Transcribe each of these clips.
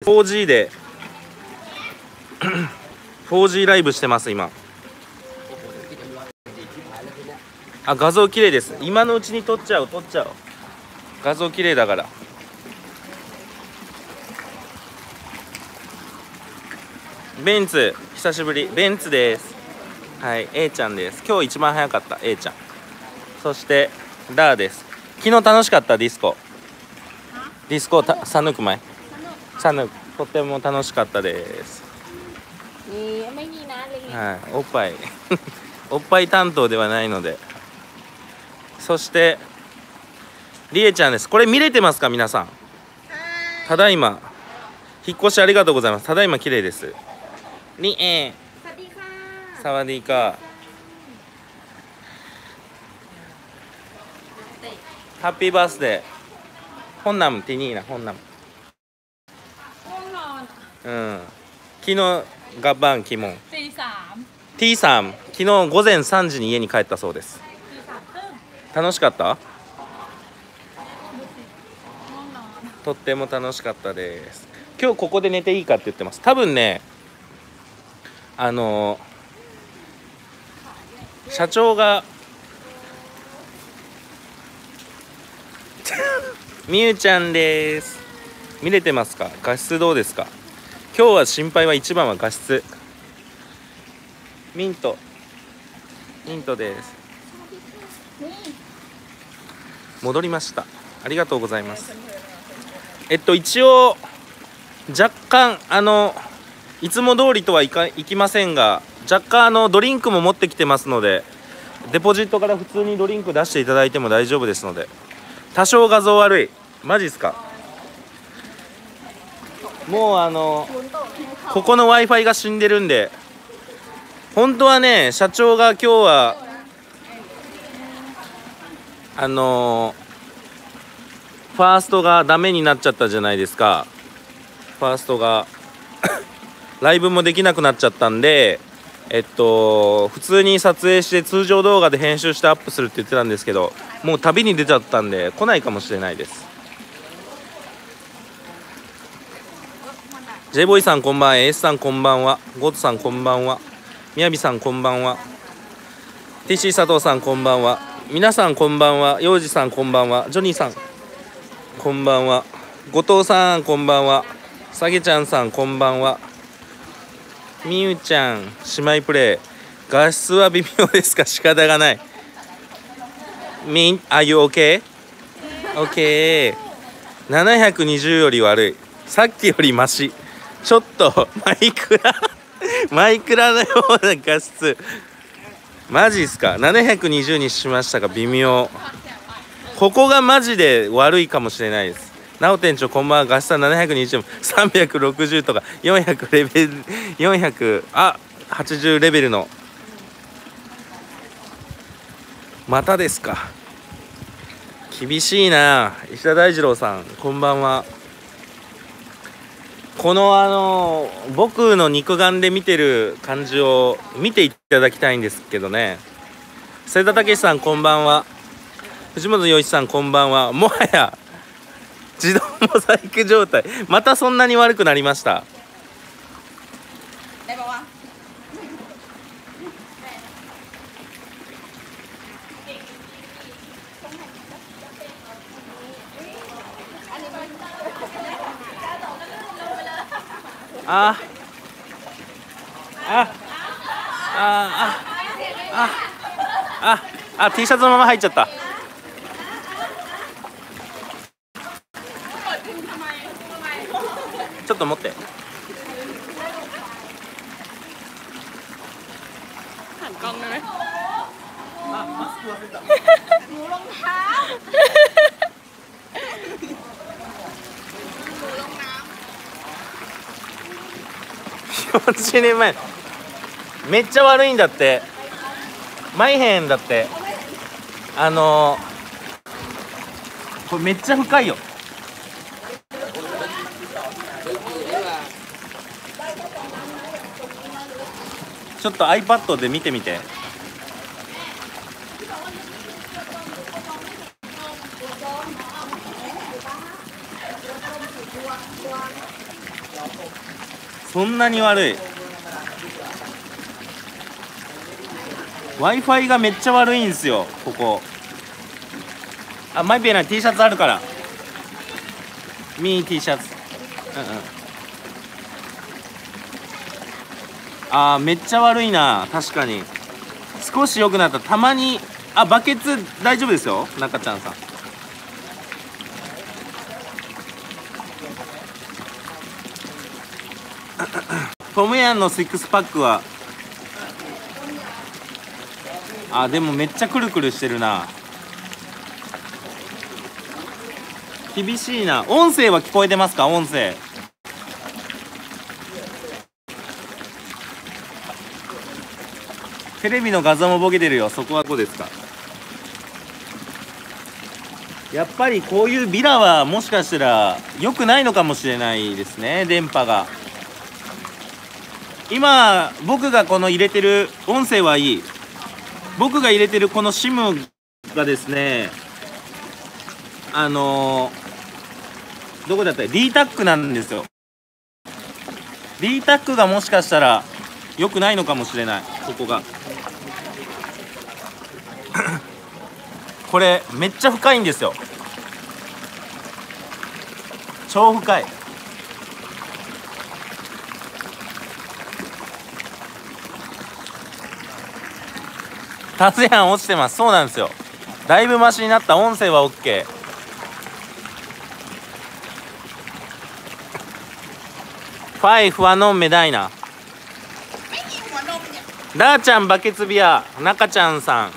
4G で4G ライブしてます今。あ、画像綺麗です。今のうちに撮っちゃおう。画像綺麗だから。ベンツ久しぶり。ベンツです。はい、A ちゃんです。今日一番早かった A ちゃん。そしてダーです。昨日楽しかったディスコサヌク前サヌクとっても楽しかったです。はい、おっぱいおっぱい担当ではないので。そしてりえちゃんです。これ見れてますか皆さん。ただいま引っ越しありがとうございます。ただいま綺麗です。りえサワディーカハッピーバースデー本ナムティニーナ本ナム昨日ガッバンキモン T さん昨日午前3時に家に帰ったそうです。楽しかった？とっても楽しかったです。今日ここで寝ていいかって言ってます。多分ね社長がみゆちゃんです。見れてますか？画質どうですか？今日は心配は一番は画質。ミントです。戻りました。ありがとうございます。一応若干いつも通りとはいきませんが、若干ドリンクも持ってきてますので、デポジットから普通にドリンク出していただいても大丈夫ですので。多少画像悪い。マジっすか？もうここの Wi-Fi が死んでるんで、本当はね社長が今日はファーストがダメになっちゃったじゃないですか。ファーストがライブもできなくなっちゃったんで、普通に撮影して通常動画で編集してアップするって言ってたんですけど、もう旅に出ちゃったんで来ないかもしれないです。 J ボーイさんこんばんは。エースさんこんばんは。ゴッドさんこんばんは。みやびさんこんばんは。 TC 佐藤さんこんばんは。皆さんこんばんは。陽次さんこんばんは。ジョニーさんこんばんは。後藤さんこんばんは。さげちゃんさんこんばんは。みゆちゃん姉妹プレイ。画質は微妙ですか？仕方がない。Are you okay? Okay。 720より悪い。さっきよりマシ。ちょっとマイクラのような画質。マジっすか？ 720 にしましたが微妙。ここがマジで悪いかもしれないです。なお店長こんばんは。画質は720、360とか400レベル、80レベルの。またですか？厳しいな。石田大二郎さんこんばんは。この僕の肉眼で見てる感じを見ていただきたいんですけどね。瀬田武さんこんばんは。藤本洋一さんこんばんは。もはや自動モザイク状態。またそんなに悪くなりました。T シャツのまま入っちゃった。ちょっと持って。マスク忘れた。40年前。めっちゃ悪いんだって。マイヘンだって。これめっちゃ深いよ。ちょっと iPad で見てみて。 そんなに悪い。 Wi-Fi がめっちゃ悪いんですよここ。あ、マイペーな T シャツあるから。ミー T シャツ。あーめっちゃ悪いな。確かに少し良くなった。たまにバケツ大丈夫ですよ中ちゃんさん。トムヤンの6パックはでもめっちゃくるくるしてるな。厳しいな。音声は聞こえてますか？音声テレビの画像もボケてるよ。そこはどうですか？やっぱりこういうビラはもしかしたら良くないのかもしれないですね。電波が今僕がこの入れてる音声はいい。僕が入れてるこの SIM がですねどこだったら D-TAC なんですよ。 D-TAC がもしかしたら良くないのかもしれない。ここがこれめっちゃ深いんですよ。超深い。タズヤン落ちてます。そうなんですよ。だいぶマシになった。音声は OK。ファイフワノンメダイナ。ダーちゃんバケツビア。中ちゃんさん。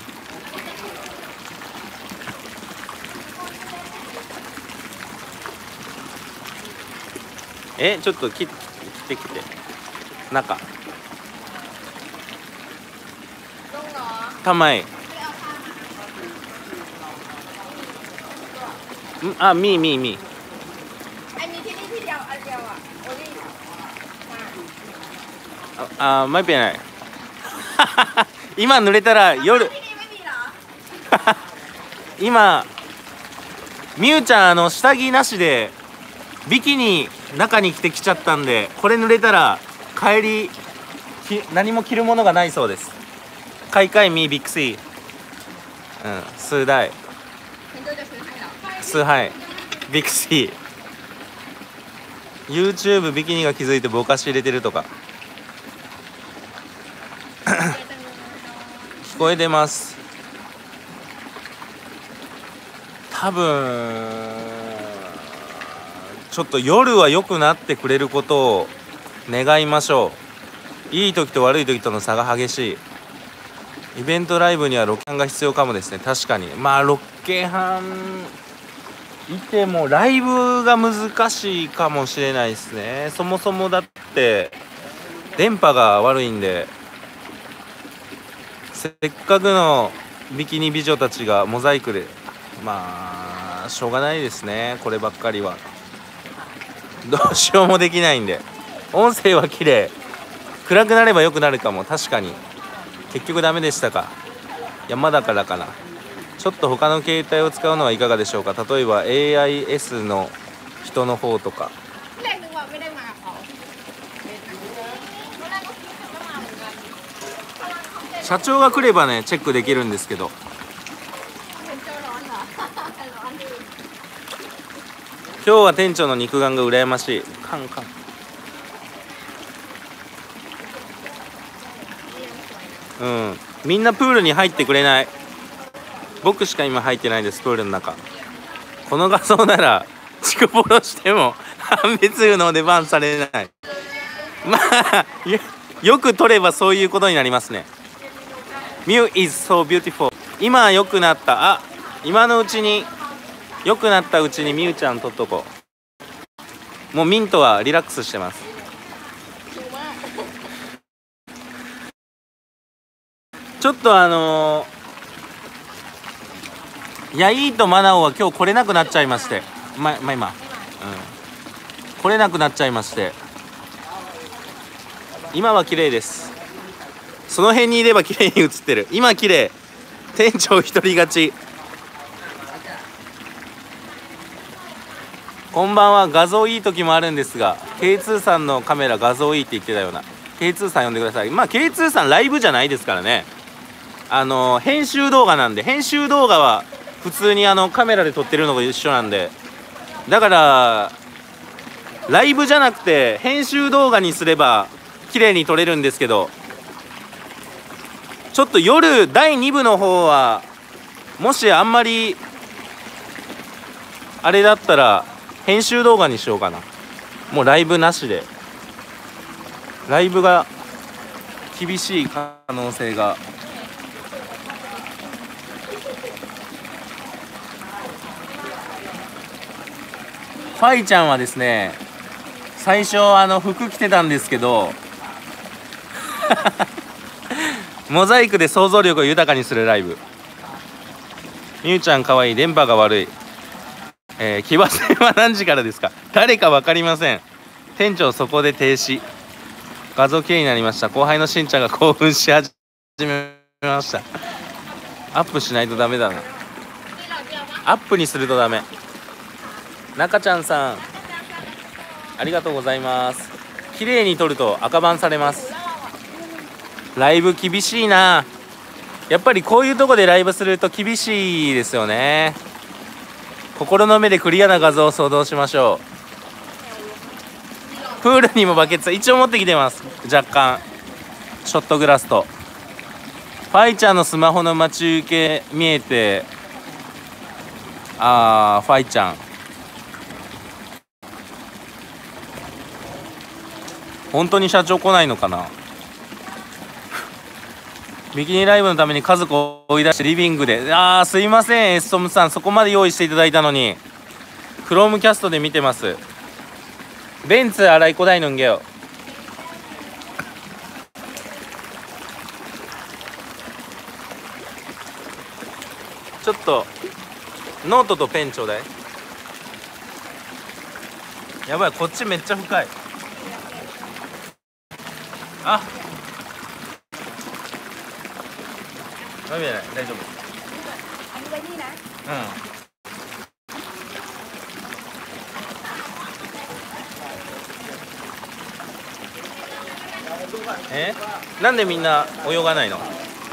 ちょっと切って中ทำไมมีอันนี้ที่นี่ที่เดียวอันเดียวโอลี่ไม่เป็นไร今濡れたら夜ที่นี่ไม่มีเหรอ今みゆちゃん下着なしでビキニ中に着てきちゃったんで、これ濡れたら帰り何も着るものがないそうです。買い替えみビッグシー数台数杯ビッグシー YouTube ビキニが気づいてぼかし入れてるとか聞こえてます。多分ちょっと夜は良くなってくれることを願いましょう。いい時と悪い時との差が激しい。イベントライブにはロケハンが必要かもですね。確かにロケハンいてもライブが難しいかもしれないですね。そもそもだって電波が悪いんで、せっかくのビキニ美女たちがモザイクでしょうがないですね。こればっかりはどうしようもできないんで。音声は綺麗。暗くなれば良くなるかも。確かに結局ダメでしたか。山だからかな。ちょっと他の携帯を使うのはいかがでしょうか。例えば AIS の人の方とか。社長が来ればねチェックできるんですけど。今日は店長の肉眼が羨ましい。カンカン。みんなプールに入ってくれない。僕しか今入ってないです。プールの中。この画像ならチクボロしても判別有能でバンされない。よく撮ればそういうことになりますね。Mew is so beautiful。 今良くなった。今のうちに良くなったうちにみゆちゃん撮っとこう。もうミントはリラックスしてます。ちょっとヤイーとマナオは今日来れなくなっちゃいまして、今、来れなくなっちゃいまして、今は綺麗です。その辺にいれば綺麗に映ってる。今綺麗。店長一人勝ち。 こんばんは。画像いい時もあるんですが K2 さんのカメラ画像いいって言ってたような K2 さん呼んでください。まあ K2 さんライブじゃないですからね。編集動画なんで、編集動画は普通にカメラで撮ってるのが一緒なんで、だからライブじゃなくて編集動画にすれば綺麗に撮れるんですけど、ちょっと夜第2部の方はもしあんまりあれだったら編集動画にしようかな。もうライブなしで、ライブが厳しい可能性が。ファイちゃんはですね、最初服着てたんですけどモザイクで想像力を豊かにするライブ。みゆちゃんかわいい、電波が悪い。騎馬戦は何時からですか？誰か分かりません。店長そこで停止。画像綺麗になりました。後輩のしんちゃんが興奮し始めました。アップしないとダメだな。アップにするとダメ。中ちゃんさんありがとうございます。綺麗に撮ると赤バンされます。ライブ厳しいな。やっぱりこういうとこでライブすると厳しいですよね。心の目でクリアな画像を想像しましょう。プールにもバケツ一応持ってきてます。若干ショットグラスと。ファイちゃんのスマホの待ち受け見えて、ファイちゃん本当に社長来ないのかな。ビキニライブのために家族を追い出してリビングで、すいませんエストムさん、そこまで用意していただいたのに。クロームキャストで見てます。ベンツ洗いこだいのんげよ。ちょっとノートとペンちょうだい。やばい、こっちめっちゃ深い。ダメじゃない、大丈夫。なんでみんな泳がないの？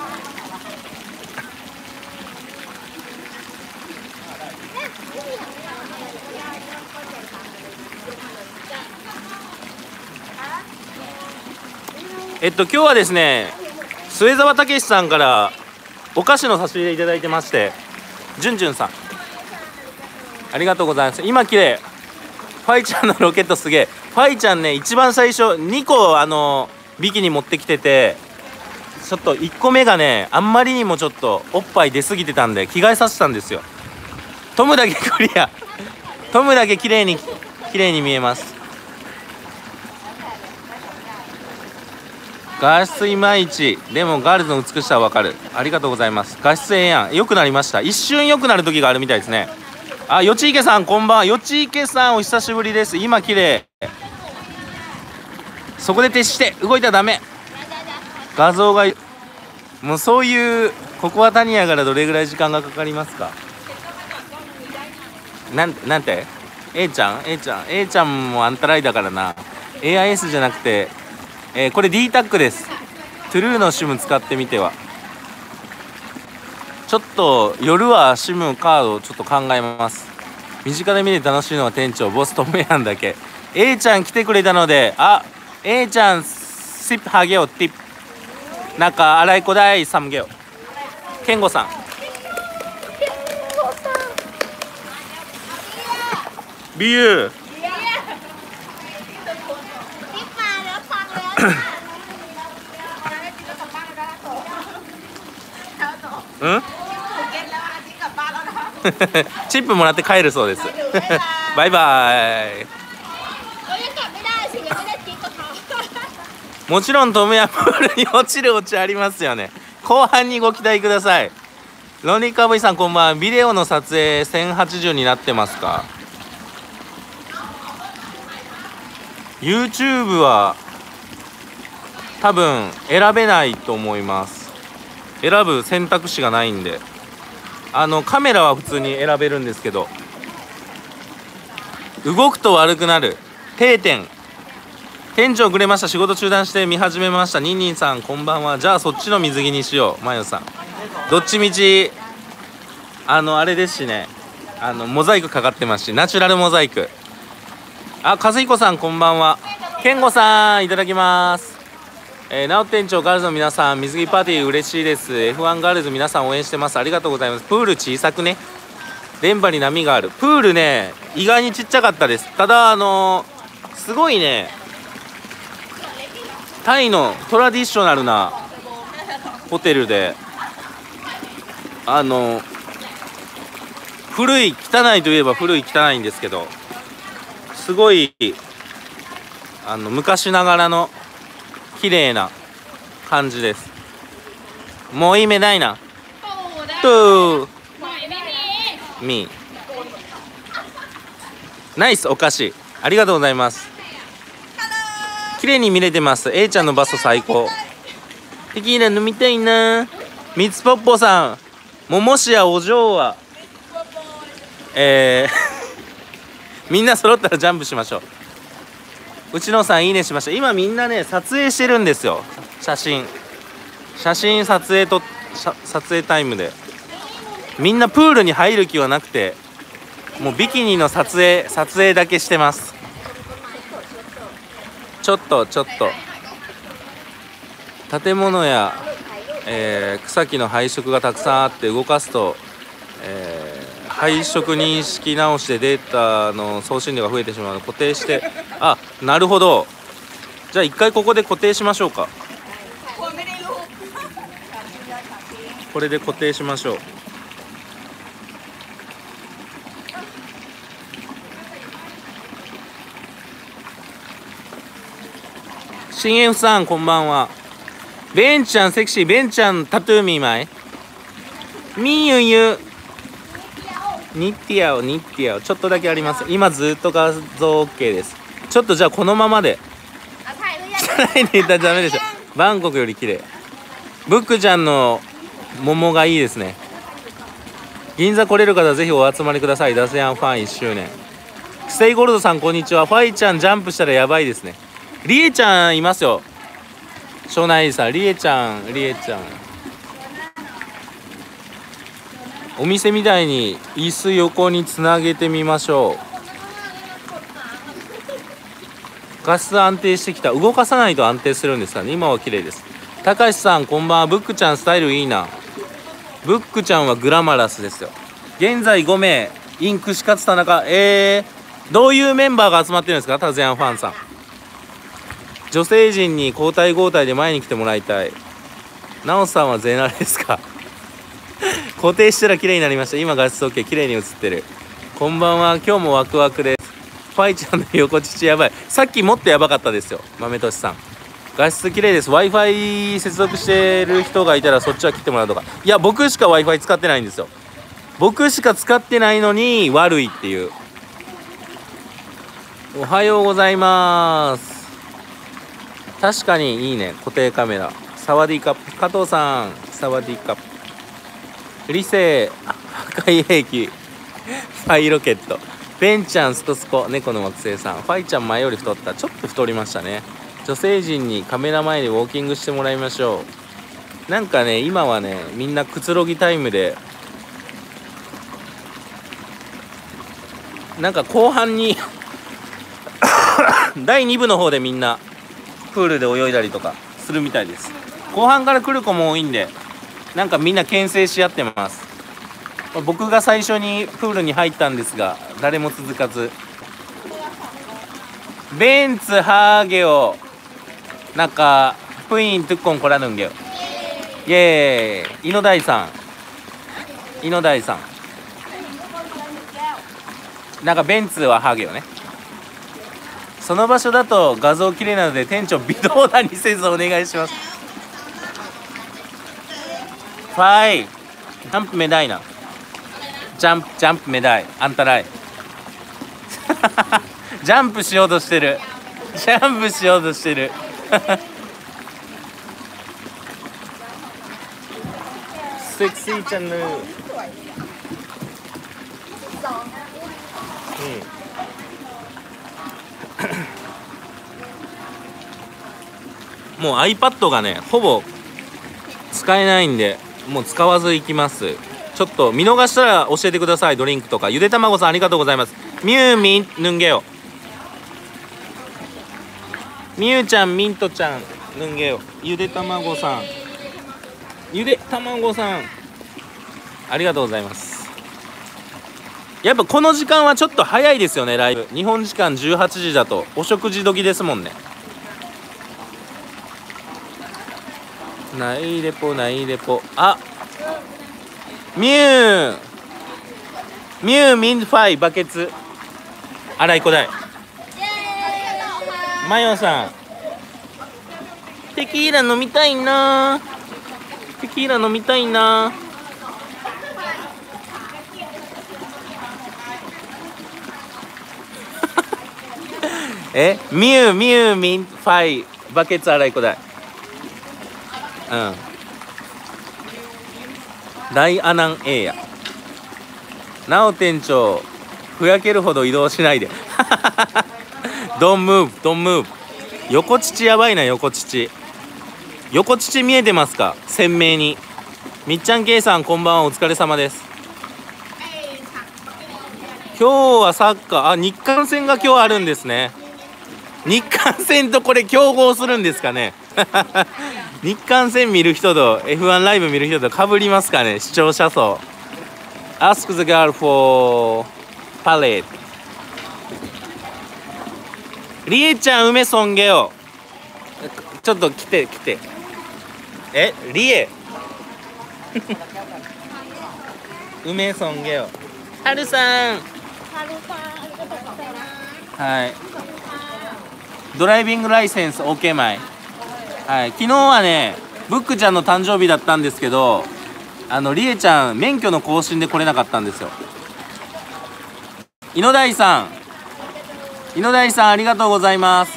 今日はですね、末澤武さんからお菓子の差し入れいただいてまして、じゅんじゅんさんありがとうございます。今綺麗。ファイちゃんのロケットすげえ。ファイちゃんね、一番最初2個ビキニ持ってきてて、ちょっと1個目がねあんまりにもちょっとおっぱい出過ぎてたんで着替えさせたんですよ。トムだけクリアトムだけ綺麗に見えます。画質いまいち、でもガールズの美しさはわかる。ありがとうございます。画質ええやん。良くなりました。一瞬良くなる時があるみたいですね。よちいけさんこんばんは。よちいけさんお久しぶりです。今綺麗。そこで徹して動いたらダメ。画像がもうそういう、ここはタニヤからどれぐらい時間がかかりますか？なんて A ちゃんもあんたらいだからな。 AIS じゃなくて、これ D タックです。トゥルーの SIM 使ってみては。ちょっと夜は SIM カードをちょっと考えます。身近で見て楽しいのは店長ボストムヤンだけ。 A ちゃん来てくれたので、A ちゃんシップハゲオティップなんか洗い子だいサムゲオ。ケンゴさんビューチップもらって帰るそうですバイバイ。もちろんトムヤプールに落ちるオチありますよね。後半にご期待ください。ロニーカーボイさんこんばんは。ビデオの撮影1080になってますか？ YouTube は多分選べないと思います。選ぶ選択肢がないんで、カメラは普通に選べるんですけど、 動くと悪くなる。定点。店長くれました。仕事中断して見始めました。ニンニンさんこんばんは。じゃあそっちの水着にしよう。マヨさんどっちみちあれですしね、モザイクかかってますし、ナチュラルモザイク。あ、和彦さんこんばんは。健吾さんいただきます。なお店長、ガールズの皆さん、水着パーティー嬉しいです。 F1 ガールズ皆さん応援してます。ありがとうございます。プール小さくね。電波に波がある。プールね、意外にちっちゃかったです。ただすごいね、タイのトラディショナルなホテルで、古い汚いといえば古い汚いんですけど、すごい昔ながらの綺麗な感じです。もういい目ないなとみナイスお菓子ありがとうございます。綺麗に見れてます。 A ちゃんのバスト最高。テキーラ飲みたいな。みつぽっぽさん、ももしやお嬢はみんな揃ったらジャンプしましょう。うちのさんいいねしました。今みんなね撮影してるんですよ。写真撮影タイムで、みんなプールに入る気はなくて、もうビキニの撮影だけしてます。ちょっと建物や、草木の配色がたくさんあって動かすと、配色認識直しでデータの送信量が増えてしまうので固定して、あ、なるほど。じゃあ一回ここで固定しましょうか。これで固定しましょう。新 F さんこんばんは。ベンちゃんセクシー。ベンちゃんタトゥーミーマイみゆゆニッティアオちょっとだけあります。今ずっと画像 OK です。ちょっとじゃあこのままで汚いで言ったらダメでしょ。バンコクより綺麗。ブックちゃんの桃がいいですね。銀座来れる方ぜひお集まりください。ダセヤンファン1周年。ステイゴールドさんこんにちは。ファイちゃんジャンプしたらやばいですね。リエちゃんいますよ。庄内さん、リエちゃんお店みたいに椅子横につなげてみましょう。画質安定してきた。動かさないと安定するんですかね。今は綺麗です。たかしさんこんばんは。ブックちゃんスタイルいいな。ブックちゃんはグラマラスですよ。現在5名イン串カツ田中。どういうメンバーが集まってるんですか。タズヤンファンさん。女性陣に交代で前に来てもらいたい。なおさんは全裸ですか。固定したら綺麗になりました。今画質 OK 綺麗に映ってる。こんばんは。今日もワクワクです。ファイちゃんの横乳やばい。さっきもっとやばかったですよ。豆としさん画質綺麗です。 Wi-Fi 接続してる人がいたらそっちは切ってもらうとか。いや僕しか Wi-Fi 使ってないんですよ。僕しか使ってないのに悪いっていう。おはようございます。確かにいいね固定カメラ。サワディーカップ。加藤さんサワディーカップ。理性破壊兵器ファイロケット。ベンちゃんストスコ猫の惑星さん。ファイちゃん前より太った。ちょっと太りましたね。女性陣にカメラ前でウォーキングしてもらいましょう。なんかね今はねみんなくつろぎタイムで、なんか後半に第2部の方でみんなプールで泳いだりとかするみたいです。後半から来る子も多いんで、なんかみんな牽制し合ってます。僕が最初にプールに入ったんですが誰も続かず。ベンツハーゲオなんかプイントゥッコンコラヌンゲよ。イエーイ。井野大さんなんかベンツはハーゲオね。その場所だと画像綺麗なので店長微動だにせずお願いします。ファイジャンプメダイな。ジャンプメダイあんたらいジャンプしようとしてるセクシーチャンネル。 もう iPad がねほぼ使えないんでもう使わずいきます。ちょっと見逃したら教えてください。ドリンクとか。ゆでたまごさんありがとうございます。みゆみんぬんげよ、みゆちゃんみんとちゃんぬんげよ、ゆでたまごさん、ゆでたまごさんありがとうございます。やっぱこの時間はちょっと早いですよね。ライブ日本時間18時だとお食事時ですもんね。ないレポないレポ。あ、ミュウミュウミンファイバケツ洗い子だい。マヨさんテキーラ飲みたいな、テキーラ飲みたいな。ミュウミュウミンファイバケツ洗い子だい。うん、大アナン A や。なお店長ふやけるほど移動しないでドンムーブドンムーブ。横乳やばいな。横乳見えてますか鮮明に。みっちゃん K さんこんばんは、お疲れ様です。今日はサッカー、日韓戦が今日あるんですね。日韓戦とこれ競合するんですかね日韓戦見る人と F1 ライブ見る人とかぶりますかね、視聴者層。Ask the girl for palette。 りえちゃん梅ソンゲよ。ちょっと来て。りえ梅ソンゲよ。はるさんはい、ドライビングライセンス OK マイ。はい、昨日はねブックちゃんの誕生日だったんですけど、りえちゃん免許の更新で来れなかったんですよ。井野大さんありがとうございます。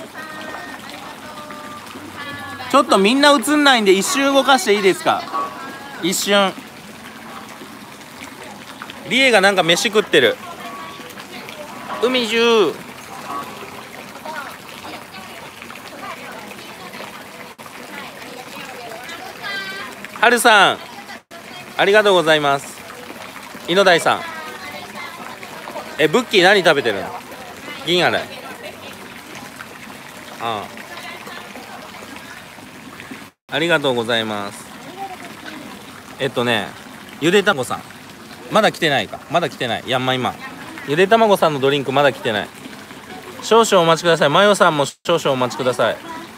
ちょっとみんな映んないんで一瞬動かしていいですか。一瞬。りえがなんか飯食ってる。海中はるさんありがとうございます。井野大さんブッキー何食べてるの。銀あれ。ありがとうございます。ゆでたまごさんまだ来てないか。まだ来てない。やんま今ゆでたまごさんのドリンクまだ来てない。少々お待ちください。マヨさんも少々お待ちください。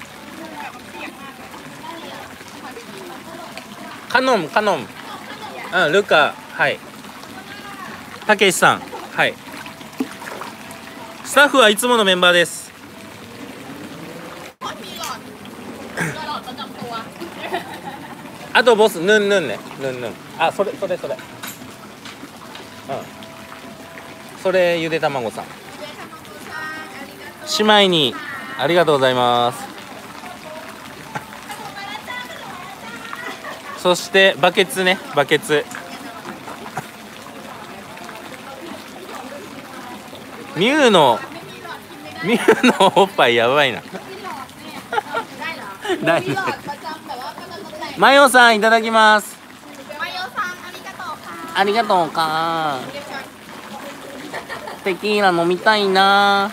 カノンルカ、はいたけしさん、はい、スタッフはいつものメンバーです。あとボスヌンヌンね、ヌンヌン。それそれゆでたまごさん姉妹にありがとうございます。そしてバケツね、バケツ。ミュウのおっぱいやばいなマヨさんいただきます。ありがとうか。テキーラ飲みたいな。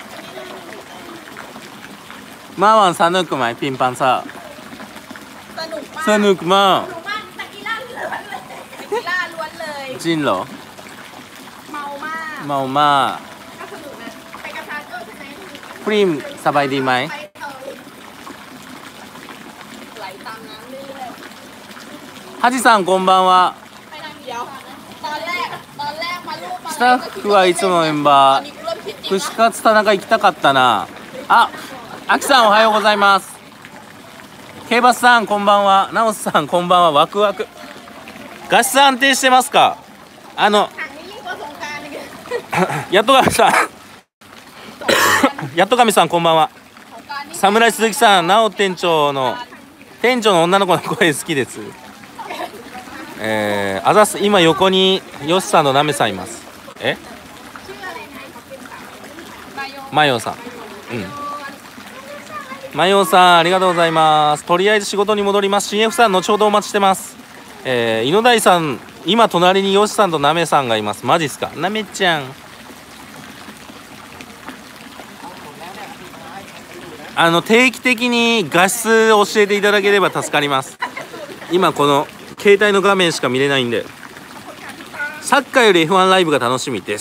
マーワンサヌクマイピンパンさสนุกมากจริงเหรอเมามากพรีมสบายดีไหมハジさんこんばんは。スタッフはいつもメンバー。串カツ田中行きたかったな。あきさんおはようございます。ケイバスさんこんばんは。ナオスさんこんばんは。ワクワク。画質安定してますか。やっと神さんやっと神さんこんばんは。侍鈴木さん、ナオ店長の女の子の声好きです。あざす。今横にヨシさんのナメさんいます。マヨさん。 マヨさんありがとうございます。とりあえず仕事に戻ります。 CF さん後ほどお待ちしてます。井野大さん今隣にヨシさんとナメさんがいます。マジっすか。ナメちゃん定期的に画質を教えていただければ助かります。今この携帯の画面しか見れないんで。サッカーより F1 ライブが楽しみです。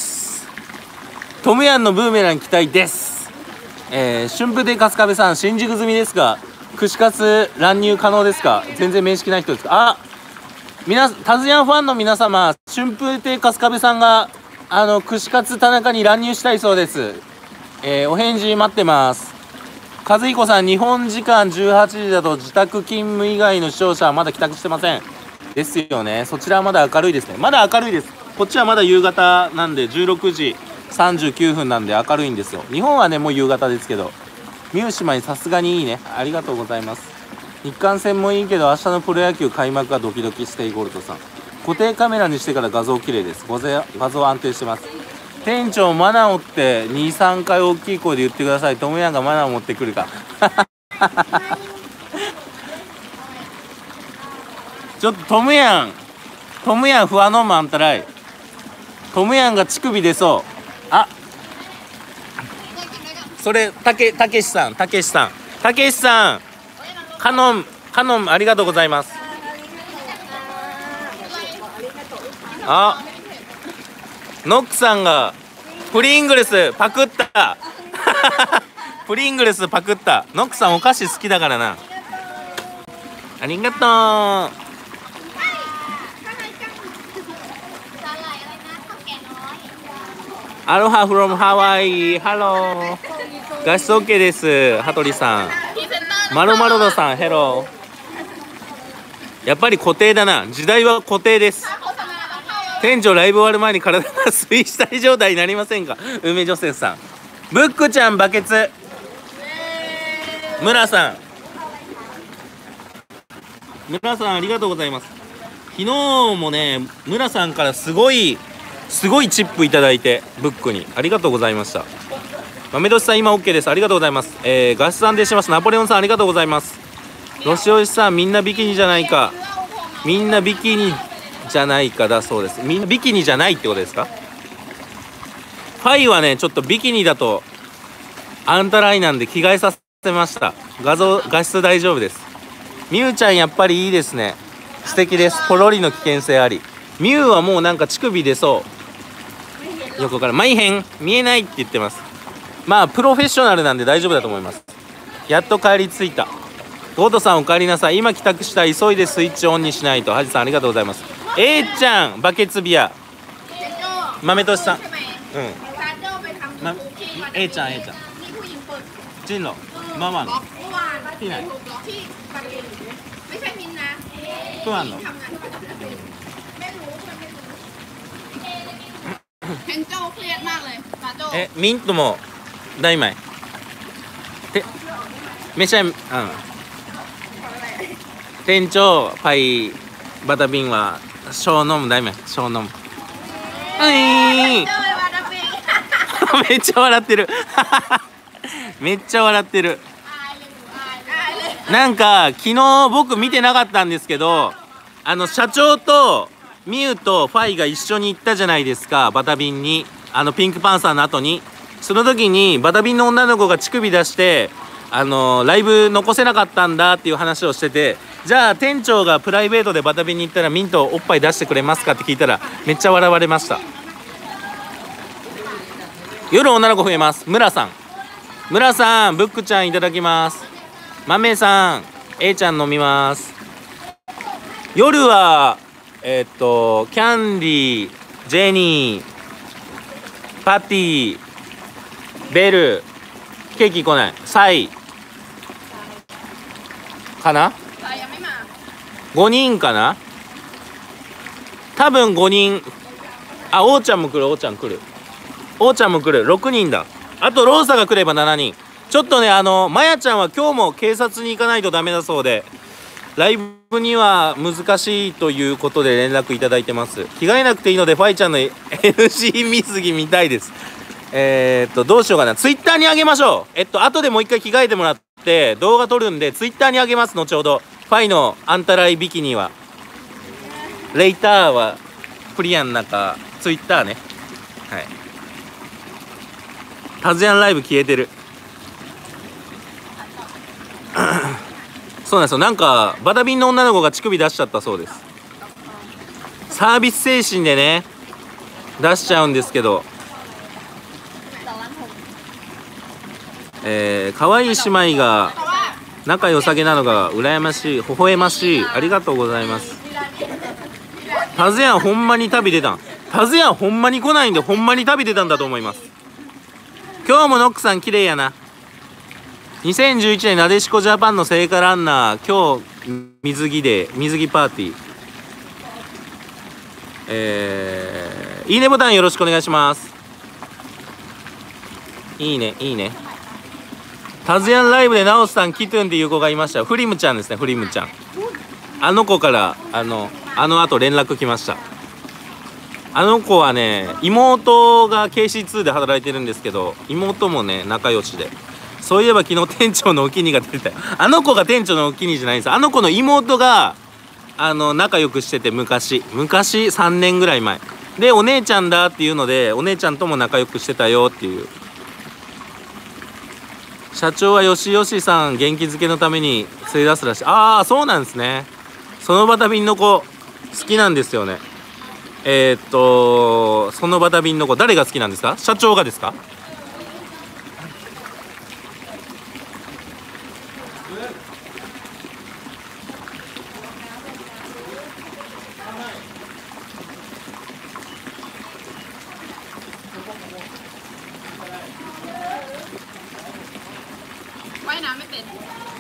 トムヤンのブーメラン期待です。春風亭春日部さん新宿済みですか。串カツ乱入可能ですか。全然面識ない人ですか。タズヤンファンの皆様、春風亭春日部さんが串カツ田中に乱入したいそうです。お返事待ってます。和彦さん日本時間18時だと自宅勤務以外の視聴者はまだ帰宅してませんですよね。そちらはまだ明るいですね。まだ明るいです。こっちはまだ夕方なんで16時39分なんで明るいんですよ。日本はねもう夕方ですけど、ミュー島にさすがにいいね。ありがとうございます。日韓戦もいいけど明日のプロ野球開幕がドキドキステイゴールドさん固定カメラにしてから画像綺麗です。画像安定してます。店長マナオって 2,3 回大きい声で言ってください。トムヤンがマナオ持ってくるかちょっとトムヤン不安のもあんたらい。トムヤンが乳首出そう。それたけしさんカノンありがとうございます。ノックさんがプリングルスパクったプリングルスパクった。ノックさんお菓子好きだからな。ありがとう。アロハフロムハワイ。ハロー。画質 OK です。羽鳥さん。マロマロドさんヘロー。やっぱり固定だな。時代は固定です。店長ライブ終わる前に体が水死体状態になりませんか。梅ジョセフさん。ブックちゃんバケツ。村さんありがとうございます。昨日もね村さんからすごいチップいただいてブックにありがとうございました。豆年さん今 OK です。ありがとうございます。画質安定してます。ナポレオンさんありがとうございます。ロシオシさんみんなビキニじゃないかだそうです。みんなビキニじゃないってことですか。ファイはねちょっとビキニだとあんたらいなんで着替えさせました。画質大丈夫です。ミュウちゃんやっぱりいいですね。素敵です。ポロリの危険性あり。ミュウはもうなんか乳首出そう。横から前へん見えないって言ってます。まあプロフェッショナルなんで大丈夫だと思います。やっと帰り着いた。ゴートさんお帰りなさい。今帰宅した。急いでスイッチオンにしないと。ハジさんありがとうございます。ちゃんバケツビア豆としさんちゃんジンのママのที่ไหนเพื่อนเหรอเห็นโจเครียดมากเลยซาโจミントもได้ไหมไม่ใช่店長パイバタビンはショーノムได้ไหมショーノムめっちゃ笑ってるめっちゃ笑ってる。なんか昨日僕見てなかったんですけど社長とミュウとファイが一緒に行ったじゃないですか。バタビンにピンクパンサーの後にその時にバタビンの女の子が乳首出してライブ残せなかったんだっていう話をしてて、じゃあ店長がプライベートでバタビンに行ったらミントおっぱい出してくれますかって聞いたらめっちゃ笑われました。夜女の子増えます。村さんブックちゃんいただきます。豆さんちゃん飲みます。夜はキャンディージェニーパティベルケーキ来ないサイかな5人かな多分5人。おーちゃんも来る6人だ。あとローサが来れば7人。ちょっとねまやちゃんは今日も警察に行かないとダメだそうでライブには難しいということで連絡いただいてます。着替えなくていいのでファイちゃんの NC 水着見たいです。どうしようかな。ツイッターにあげましょう。後でもう一回着替えてもらっって動画撮るんでツイッターにあげます。後ほどファイのアンタライビキニはレイターはクリアの中ツイッターね。はい、タズヤンライブ消えてるそうなんですよ。なんかバタビンの女の子が乳首出しちゃったそうです。サービス精神でね出しちゃうんですけど、可愛い姉妹が仲良さげなのが羨ましい、微笑ましい。ありがとうございます。タズヤンほんまに旅出たん。タズヤンほんまに来ないんで、ほんまに旅出たんだと思います。今日もノックさん綺麗やな。2011年なでしこジャパンの聖火ランナー、今日水着で水着パーティー。いいねボタンよろしくお願いします。いいねいいね。タズヤンライブでナオスさんキトゥンっていう子がいましたよ。フリムちゃんですね、フリムちゃん。あの子からあの後連絡来ました。あの子はね、妹が KC2 で働いてるんですけど、妹もね仲良しで、そういえば昨日店長のお気に入りが出てたよ。あの子が店長のお気に入りじゃないんです。あの子の妹が仲良くしてて、昔3年ぐらい前で、お姉ちゃんだっていうのでお姉ちゃんとも仲良くしてたよっていう。社長はよしよしさん元気づけのために連れ出すらしい。ああそうなんですね。そのバタビンの子好きなんですよね。そのバタビンの子誰が好きなんですか？社長がですか？ ว่ายน้ำไม่เป็น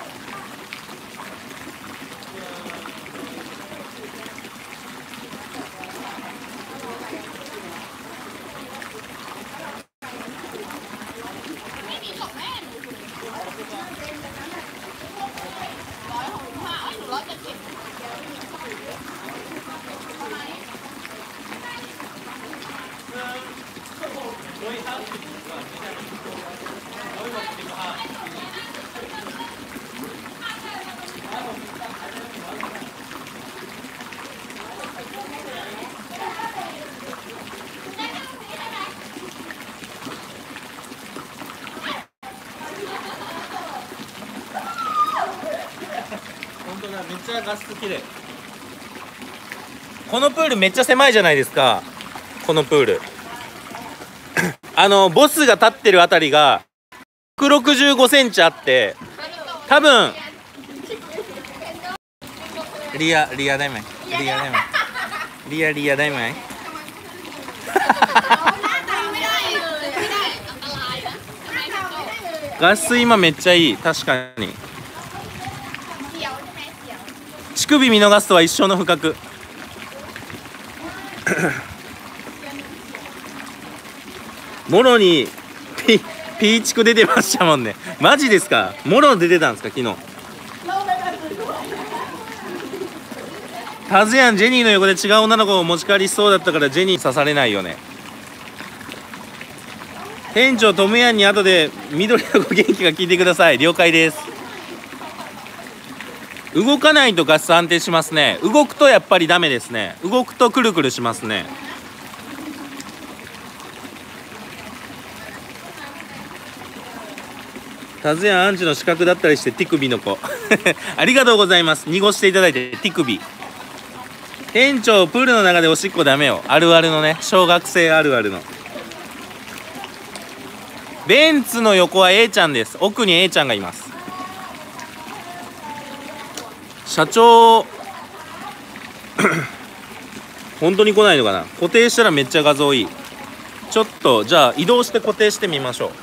ไม่มีของแม่หนู165หนู170 本当だ、めっちゃ画質綺麗。このプールめっちゃ狭いじゃないですか。このプールボスが立ってるあたりが165センチあって、多分リアได้ไหมリアได้ไหมリアได้ไหม画質今めっちゃいい。確かに乳首見逃すとは一生の不覚もろにピーチク出てましたもんね。マジですか？もろ出てたんですか昨日？タズヤンジェニーの横で違う女の子を持ち帰りしそうだったからジェニー刺されないよね。店長トムヤンに後で緑の子元気が聞いてください。了解です。動かないと画質安定しますね。動くとやっぱりダメですね。動くとくるくるしますね。タズヤンアンチの資格だったりして手首の子ありがとうございます。濁していただいて。手首店長プールの中でおしっこダメよ。あるあるのね、小学生あるあるの。ベンツの横は A ちゃんです。奥に A ちゃんがいます。社長本当に来ないのかな。固定したらめっちゃ画像いい。ちょっとじゃあ移動して固定してみましょう。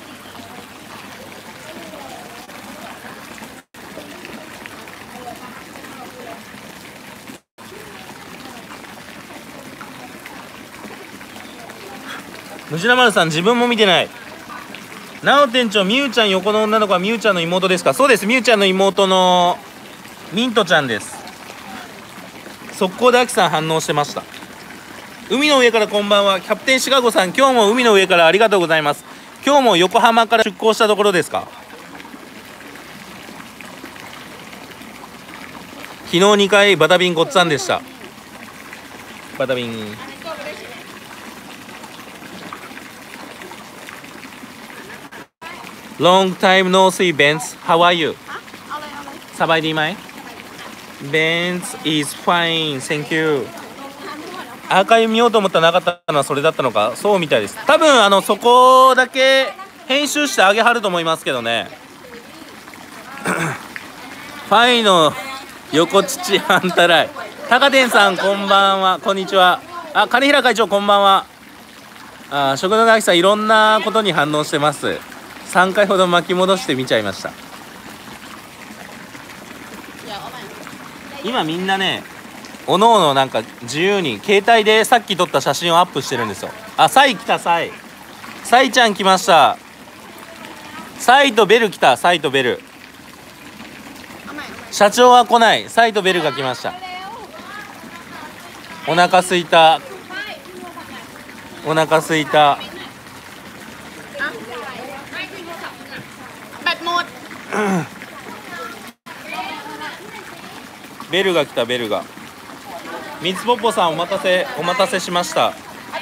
ムジナマルさん自分も見てない。なお店長、みゆちゃん横の女の子はみゆちゃんの妹ですか？そうです、みゆちゃんの妹のミントちゃんです。速攻でアキさん反応してました。海の上からこんばんは。キャプテンシカゴさん、今日も海の上からありがとうございます。今日も横浜から出港したところですか？ 昨日2回バタビンごっつぁんでした。バタビン。Long time no see, Benz. How are you? สบายดีไหม Benz is fine, thank you. アーカイブ見ようと思ったらなかったのはそれだったのか。そうみたいです。多分そこだけ編集してあげはると思いますけどね。ファイの横乳あんたらい。高天さんこんばんは、こんにちは。あ、金平会長こんばんは。あ、食のなきさんいろんなことに反応してます。3回ほど巻き戻して見ちゃいました。今みんなね、おのおのなんか自由に携帯でさっき撮った写真をアップしてるんですよ。あ、サイ来た、サイちゃん来ました。サイとベル来た、サイとベル。社長は来ない、サイとベルが来ました。お腹すいた、お腹すいた。ベルが来た、ベルが。みつぽっぽさんお待たせしました。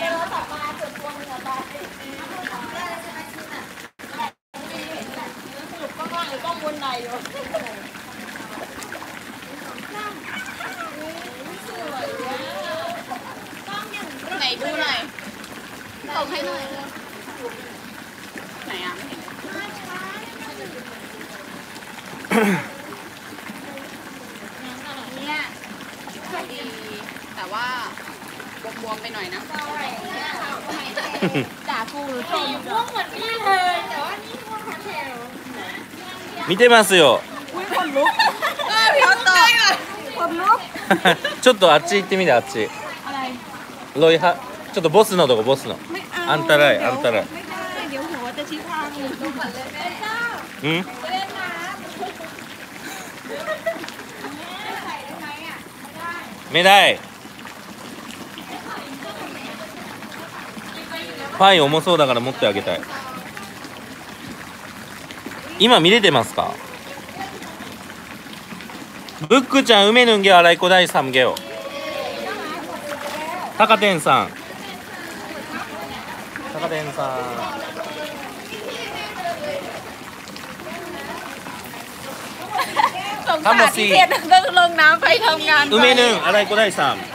ไหนดูหน่อยส่งให้หน่อยไหนอ่ะไม่เห็นเนี่ยดีแต่ว่าบวมๆไปหน่อยนะด่ากูหรือชมม่วงเหมือนพี่เลยแต่ว่านี่ม่วงแถว見てますよ。 อุ้ยคนลุกพี่เขาตอบคนลุกちょっとあっち行ってみて、あっち。ロイハ、ちょっとボスのとこ、ボスの。あんたらい、あんたらい。 ไม่ได้เดี๋ยวหัวจะชี้ทางดูก่อนเลยうん。メダイ。パイ重そうだから持ってあげたい。今見れてますか。ブックちゃん梅ぬんげあらいこだいさんげよ。高天さん。高天さん。 สงสารที่เทศต้องลงน้ำไปทำงาน梅ぬんあらいこだいさん。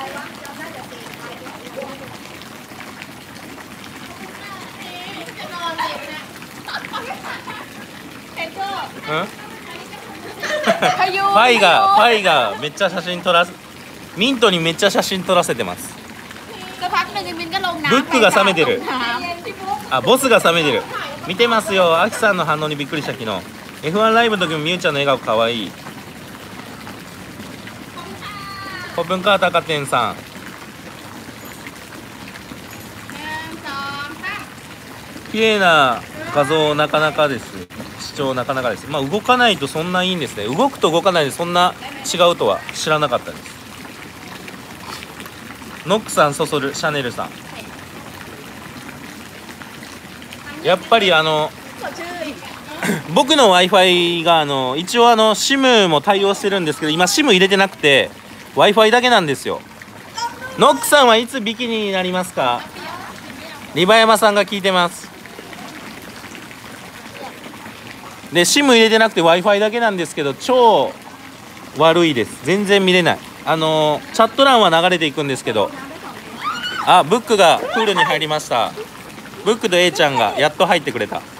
ファイがめっちゃ写真撮らせ、ミントにめっちゃ写真撮らせてます。ブックが冷めてる。あ、ボスが冷めてる。見てますよ。アキさんの反応にびっくりした。昨日 F1 ライブの時もみゆちゃんの笑顔かわいい。コップンカー高天さん。綺麗な画像なかなかです。視聴なかなかです。まあ動かないとそんないいんですね。動くと動かないでそんな違うとは知らなかったです。ノックさん、そそる、シャネルさん。やっぱり僕の Wi-Fi が一応SIM も対応してるんですけど、今 SIM 入れてなくて Wi-Fi だけなんですよ。ノックさんはいつビキニになりますか。リバヤマさんが聞いてます。で SIM 入れてなくて Wi-Fi だけなんですけど、超悪いです。全然見れない。チャット欄は流れていくんですけど。あ、ブックがプールに入りました。ブックと A ちゃんがやっと入ってくれた。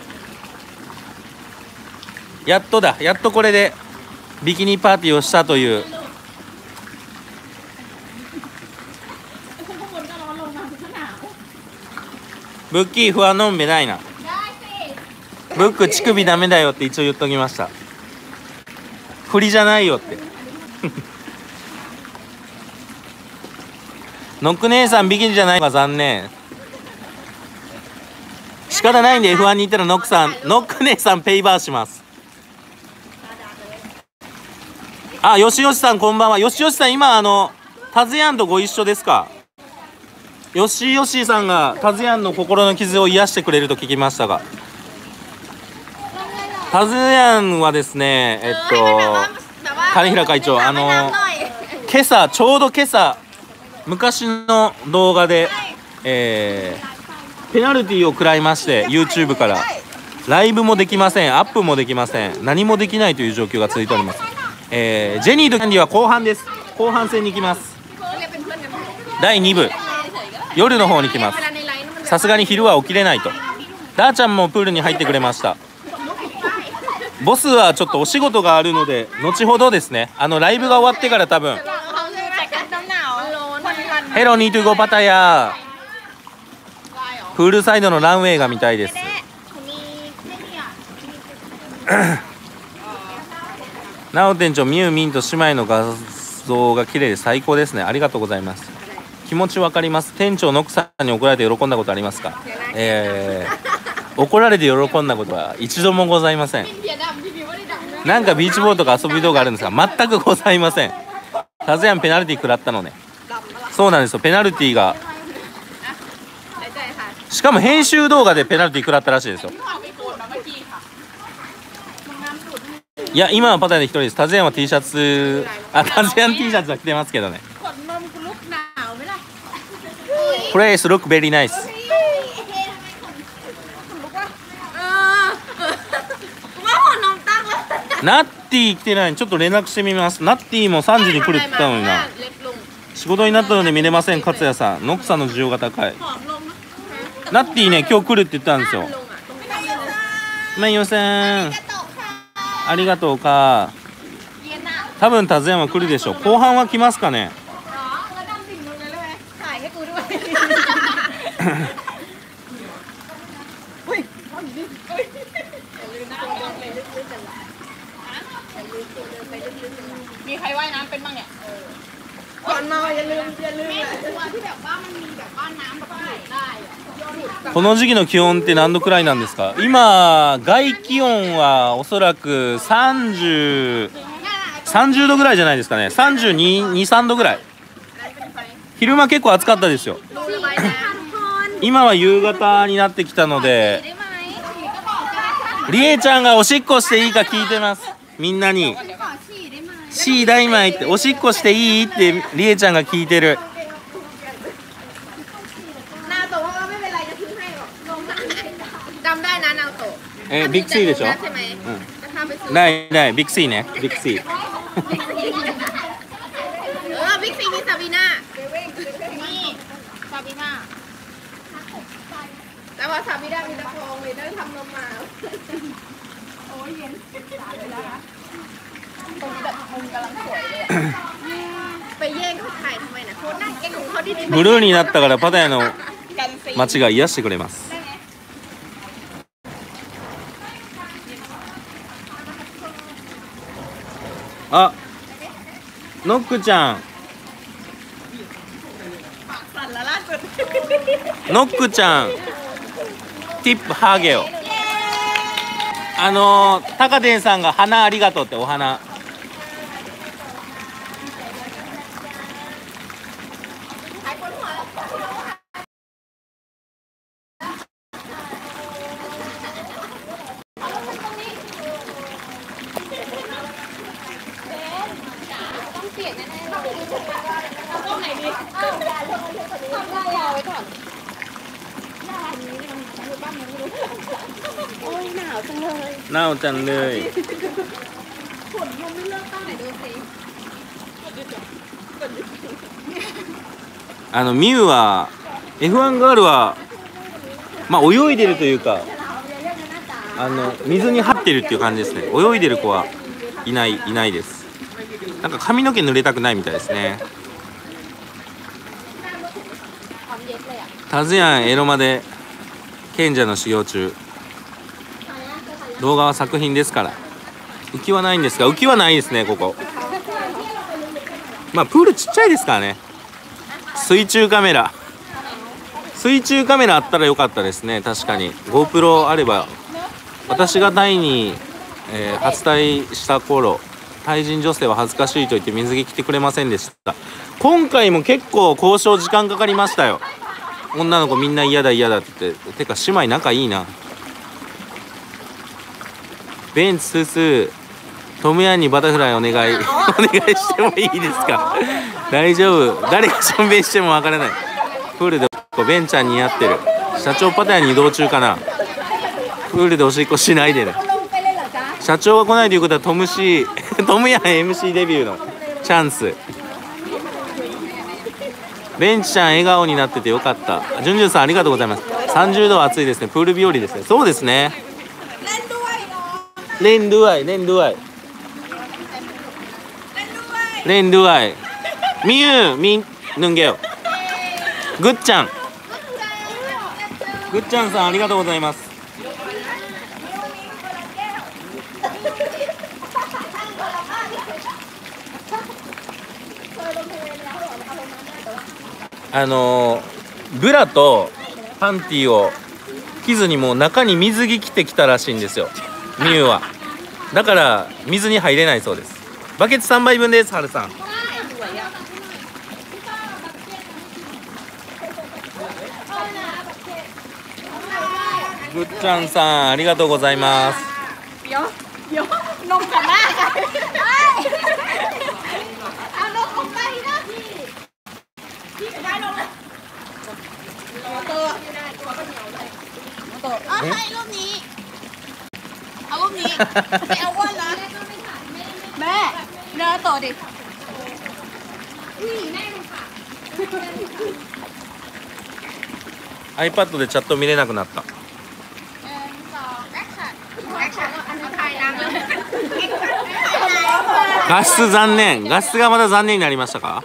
やっとだ、やっとこれでビキニパーティーをしたという。ブッキー不安飲んべないな。ブック乳首ダメだよって一応言っときました。振りじゃないよってノック姉さんビキニじゃないのが残念。仕方ないんで F1 に行ったらノック姉さんペイバーします。あ、よしよしさんこんばんは。よしよしさん今タズヤンとご一緒ですか。よしよしさんがタズヤンの心の傷を癒してくれると聞きましたが、タズヤンはですね金平会長、今朝ちょうど今朝昔の動画で、ペナルティーを食らいまして YouTube からライブもできません、アップもできません、何もできないという状況が続いております。ジェニーとキャンディは後半です。後半戦に行きます。第2部夜の方に来ます。さすがに昼は起きれないと。ダーちゃんもプールに入ってくれました。ボスはちょっとお仕事があるので後ほどですね、ライブが終わってから多分ヘロニートゥゴパタヤプールサイドのランウェイが見たいです。なお店長、ミュウミンと姉妹の画像が綺麗で最高ですね。ありがとうございます。気持ちわかります。店長の奥さんに怒られて喜んだことありますか？怒られて喜んだことは一度もございません。なんかビーチボールとか遊び動画あるんですが全くございません。タズヤンペナルティー食らったのね。そうなんですよ、ペナルティーが、しかも編集動画でペナルティー食らったらしいですよ。いや今はパタヤンで一人です。タズヤンは T シャツ、タズヤン T シャツは着てますけどね。Place look very nice。ナッティ来てない。ちょっと連絡してみます。ナッティも3時に来るって言ったのにな。仕事になったので見れません。勝也さん、ノックさんの需要が高い。ナッティね、今日来るって言ったんですよ。まゆさんありがとうか。多分タズヤンは来るでしょう。後半は来ますかね。 มีใครว่ายน้ำเป็นบ้างเนี่ยก่อนมาอย่าลืมตัวที่แบบว่ามันมีแบบว่าน้ำแบบไหลได้この時期の気温って何度くらいなんですか？今外気温はおそらく30度ぐらいじゃないですかね。32、3度ぐらい。昼間結構暑かったですよ。今は夕方になってきたので、りえちゃんがおしっこしていいか聞いてます。みんなにシー大米っておしっこしていいってりえちゃんが聞いてる。ビッグシーでしょ？うん、ないビッグシーね、ビッグシー。ビッグシーมีซาบีน่านี่ซาบีน่าแต่ว่าซาบีน่ามีตะโพงเลยได้ทำนมมาโอ้ยเย็นเลยนะคะตรงนี้แบบมุมกำลังสวยเลยไปแย่งเขาถ่ายทำไมนะเขานั่งเก่งของเขาดีๆブルーになったからパタヤの街が癒してくれます。あ、ノックちゃんノックちゃんティップハゲよ。タカデンさんが花ありがとうってお花。なおちゃんเลยミュウは F1 ガールはまあ泳いでるというか水に張ってるっていう感じですね。泳いでる子はいないです。なんか髪の毛濡れたくないみたいですね。タズヤンエロマで賢者の修行中。動画は作品ですから。浮きはないんですが、浮きはないですねここ。まあプールちっちゃいですからね。水中カメラあったらよかったですね。確かに GoPro あれば。私がタイに、初タイした頃、タイ人女性は恥ずかしいと言って水着着てくれませんでした。今回も結構交渉時間かかりましたよ。女の子みんな嫌だって言って。てか姉妹仲いいな。ベンツスーストムヤンにバタフライお願いお願いしてもいいですか。大丈夫、誰がしょんべんしてもわからない。プールでベンちゃん似合ってる。社長パタヤに移動中かな。プールでおしっこしないでね。社長が来ないということはトムヤン MC デビューのチャンス。ベンちゃん笑顔になっててよかった。ジュンジュンさんありがとうございます。30度暑いですね。プール日和ですね。そうですね。レンドゥアイミユミヌンゲヨグッちゃんさんありがとうございます。ブラとパンティを着ずにもう中に水着着てきたらしいんですよ、ミユは。だから水に入れないそうです。バケツ3杯分です。はるさんぐっちゃんさんありがとうございます。iPad でチャット見れなくなった。画質残念。画質がまだ残念になりましたか。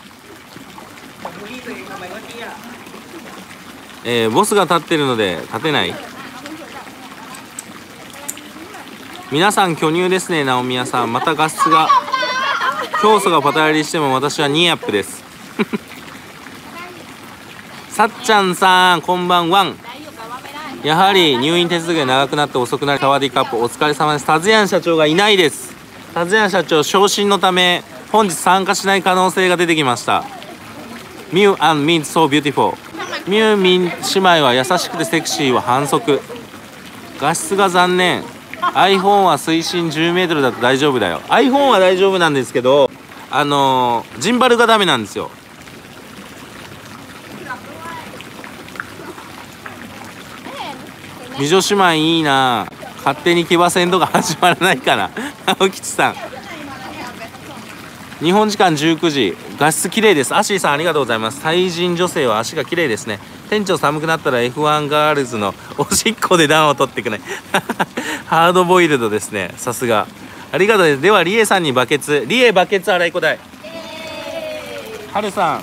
ボスが立ってるので立てない。皆さん巨乳ですね。直宮さんまた画質が教祖がパタやりしても私はニーアップです。さっちゃんさんこんばんは。やはり入院手続きが長くなって遅くなりサワディカップお疲れ様です。タズヤン社長がいないです。タズヤン社長昇進のため本日参加しない可能性が出てきました。ミュー&ミン so beautiful。 ミューミン姉妹は優しくてセクシーは反則。画質が残念。 iPhone は水深10メートルだと大丈夫だよ。 iPhone は大丈夫なんですけどジンバルがダメなんですよ。美女姉妹いいな。勝手に騎馬戦とか始まらないかな。青吉さん日本時間19時画質綺麗です。アシーさんありがとうございます。タイ人女性は足が綺麗ですね。店長寒くなったら F1 ガールズのおしっこで暖を取ってくれ。ハードボイルドですね。さすがありがとうです。ではリエさんにバケツ、リエバケツ洗いこだい。はるさん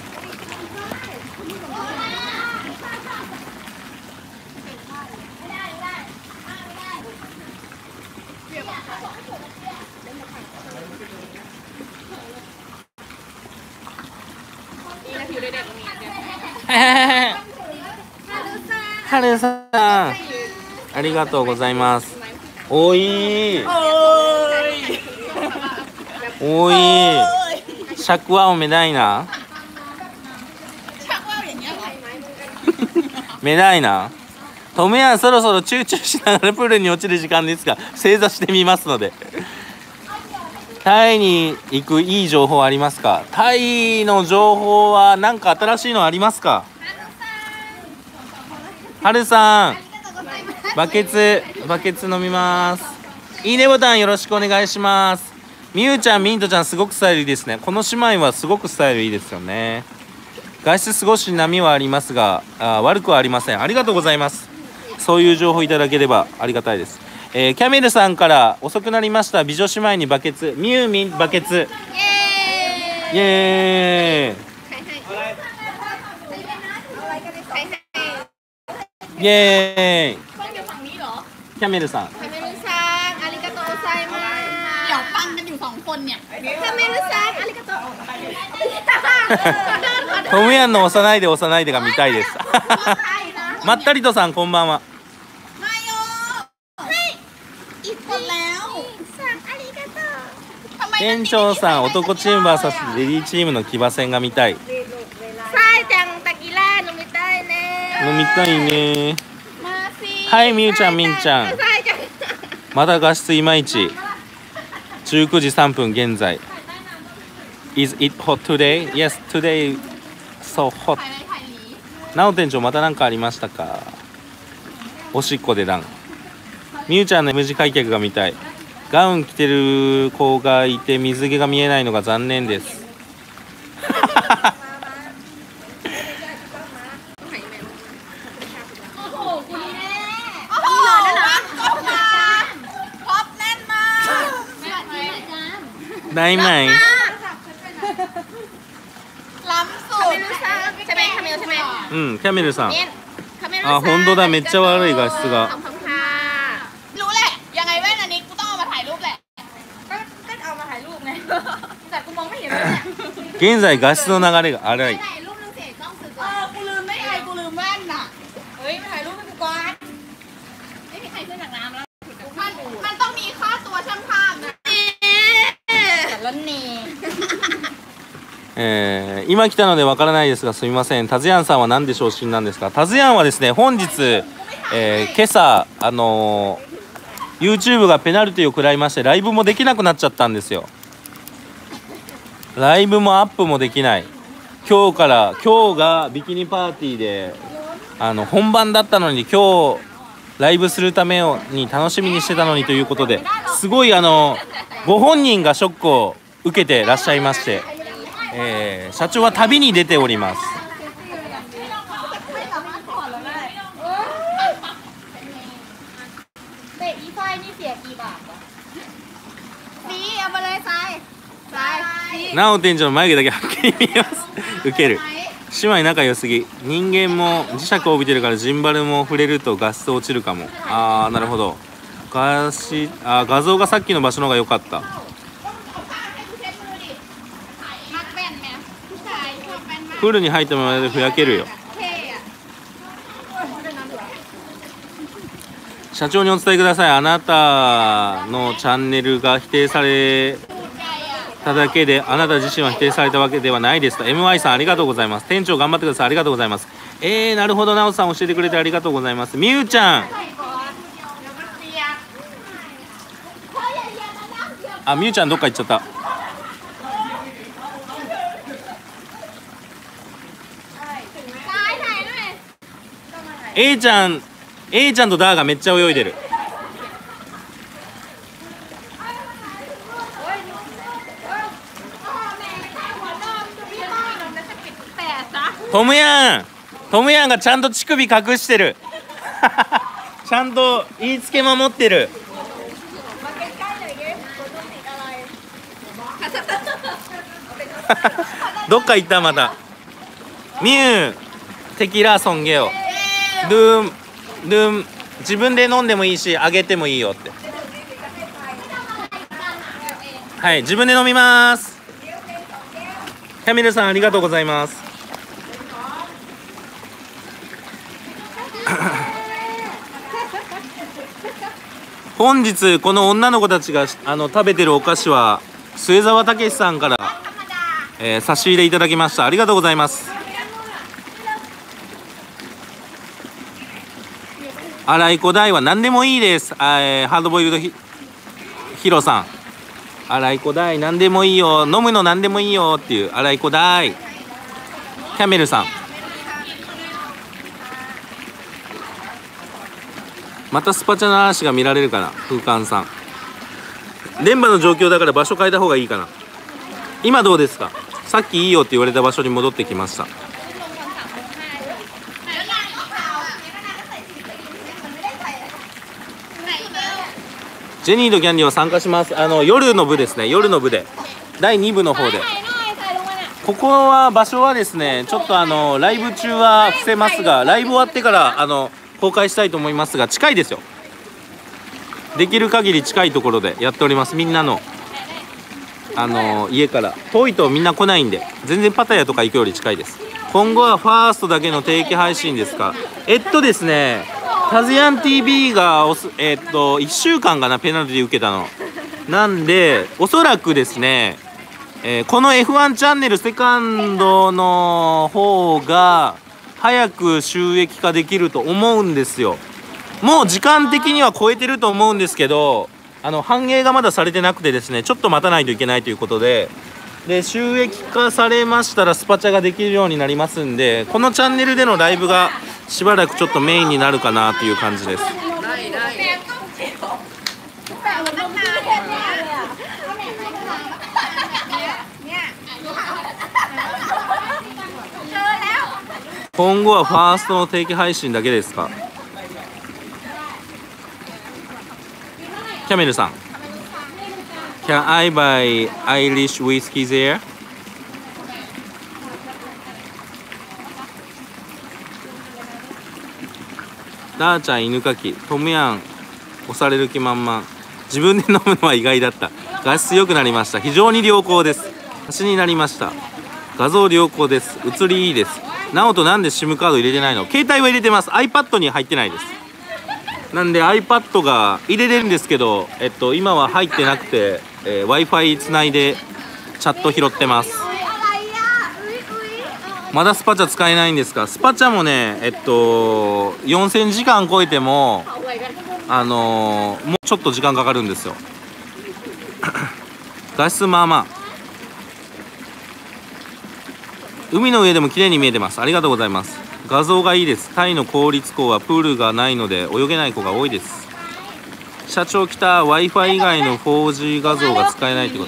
はるさんありがとうございます。おいおいシャクワオメダイナメダイナトムヤンそろそろチューチューしながらプールに落ちる時間ですが正座してみますので。タイに行くいい情報ありますか。タイの情報は何か新しいのありますか。はるさんバケツ飲みます。いいねボタンよろしくお願いします。みゆちゃんミントちゃんすごくスタイルいいですね。この姉妹はすごくスタイルいいですよね。外出少し波はありますが悪くはありません。ありがとうございます。そういう情報いただければありがたいです。キャメルさんから遅くなりました美女姉妹にバケツ、ミューミンバケツイエーイイエーイ。キャメルさんありがとうございます。เดี๋ยวฟังกันอยู่2คนเนี่ยキャメルさんありがとう。トムヤンの幼いで幼いでが見たいです。まったりとさんこんばんは。店長さん男チーム vs レディーチームの騎馬戦が見たい。飲みたいね。はいみゆちゃんみんちゃんまだ画質いまいち。 19時3分現在。Is it hot today? Yes, today so hot. なお店長また何かありましたか？おしっこでダン。みゆちゃんの M 字開脚が見たい。ガウン着てる子がいて水着が見えないのが残念です。ได้ไหมล้ำสุดใช่ไหมคาเมลใช่ไหมキャメルさん。 あ、 本当だ、めっちゃ悪い画質が。 รู้แหละยังไงแว่นอันนี้กูต้องเอามาถ่ายรูปแหละก็เอามาถ่ายรูปไงแต่กูมองไม่เห็นเลยเนี่ย現在画質の流れが荒い。 ถ่ายรูปนึงเสร็จต้องสึกกูลืมไม่ไงกูลืมแว่นน่ะเฮ้ยมาถ่ายรูปให้กูก่อนไม่มีใครขึ้นจากน้ำแล้วมันต้องมีค่าตัวช่างภาพนะแต่ละเน今来たのでわからないですがすみません。タズヤンさんは何で昇進なんですか？タズヤンはですね、本日、今朝YouTube がペナルティを食らいましてライブもできなくなっちゃったんですよ。ライブもアップもできない。今日がビキニパーティーで本番だったのに今日ライブするために楽しみにしてたのにということですごいご本人がショックを受けてらっしゃいまして、社長は旅に出ております。なお店長の眉毛だけはっきり見えます。ウケる。姉妹仲良すぎ。人間も磁石を帯びてるからジンバルも触れると画質落ちるかも。なるほど。画像がさっきの場所の方が良かった。プールに入ったままでふやけるよ。社長にお伝えください。あなたのチャンネルが否定されただけであなた自身は否定されたわけではないですと。 MY さんありがとうございます。店長頑張ってください。ありがとうございます。なるほど、なおさん教えてくれてありがとうございます。みゆちゃん、みゆちゃんどっか行っちゃった。A ちゃんとダーがめっちゃ泳いでる。トムヤンがちゃんと乳首隠してる。ちゃんと言いつけ守ってる。どっか行ったまた。ミュウテキラソンゲよ。ドゥン自分で飲んでもいいしあげてもいいよって。はい、自分で飲みます。キャミルさんありがとうございます。本日この女の子たちが食べてるお菓子は末澤武さんから、差し入れいただきました。ありがとうございます。洗い子大は何でもいいです。ハードボイルドヒロさん、洗い子大何でもいいよ、飲むの何でもいいよっていう洗い子大。キャメルさんまたスパチャの嵐が見られるかな。風館さん、電波の状況だから場所変えた方がいいかな。今どうですか？さっきいいよって言われた場所に戻ってきました。ジェニーとキャンディーは参加します。夜の部ですね。夜の部で第2部の方で。ここは場所はですね、ちょっとライブ中は伏せますが、ライブ終わってから公開したいと思いますが、近いですよ。できる限り近いところでやっております。みんなの家から遠いとみんな来ないんで、全然パタヤとか行くより近いです。今後はファーストだけの定期配信ですか？ですね、タズヤン TV が1週間かな、ペナルティ受けたのなんで、おそらくですね、この F1 チャンネルセカンドの方が早く収益化できると思うんですよ。もう時間的には超えてると思うんですけど、 反映がまだされてなくてですね、ちょっと待たないといけないということで、収益化されましたらスパチャができるようになりますんで、このチャンネルでのライブがしばらくちょっとメインになるかなという感じです。今後はファーストの定期配信だけですか？キャメルさん、Can I buy Irish whiskey there? ダーちゃん犬かき、トムヤン押される気満々。自分で飲むのは意外だった。画質良くなりました。非常に良好です。端になりました。画像良好です。写りいいです。なおとなんで SIM カード入れてないの？携帯は入れてます。 iPad に入ってないです。なんで iPad が入れれるんですけど、今は入ってなくて、Wi-Fi つないでチャット拾ってます。まだスパチャ使えないんですか？スパチャもね、4000時間超えてももうちょっと時間かかるんですよ。画質まあまあ。海の上でも綺麗に見えてます。ありがとうございます。画像がいいです。タイの公立校はプールがないので泳げない子が多いです。社長来た。 Wi-Fi 以外の 4G 画像が使えないってこと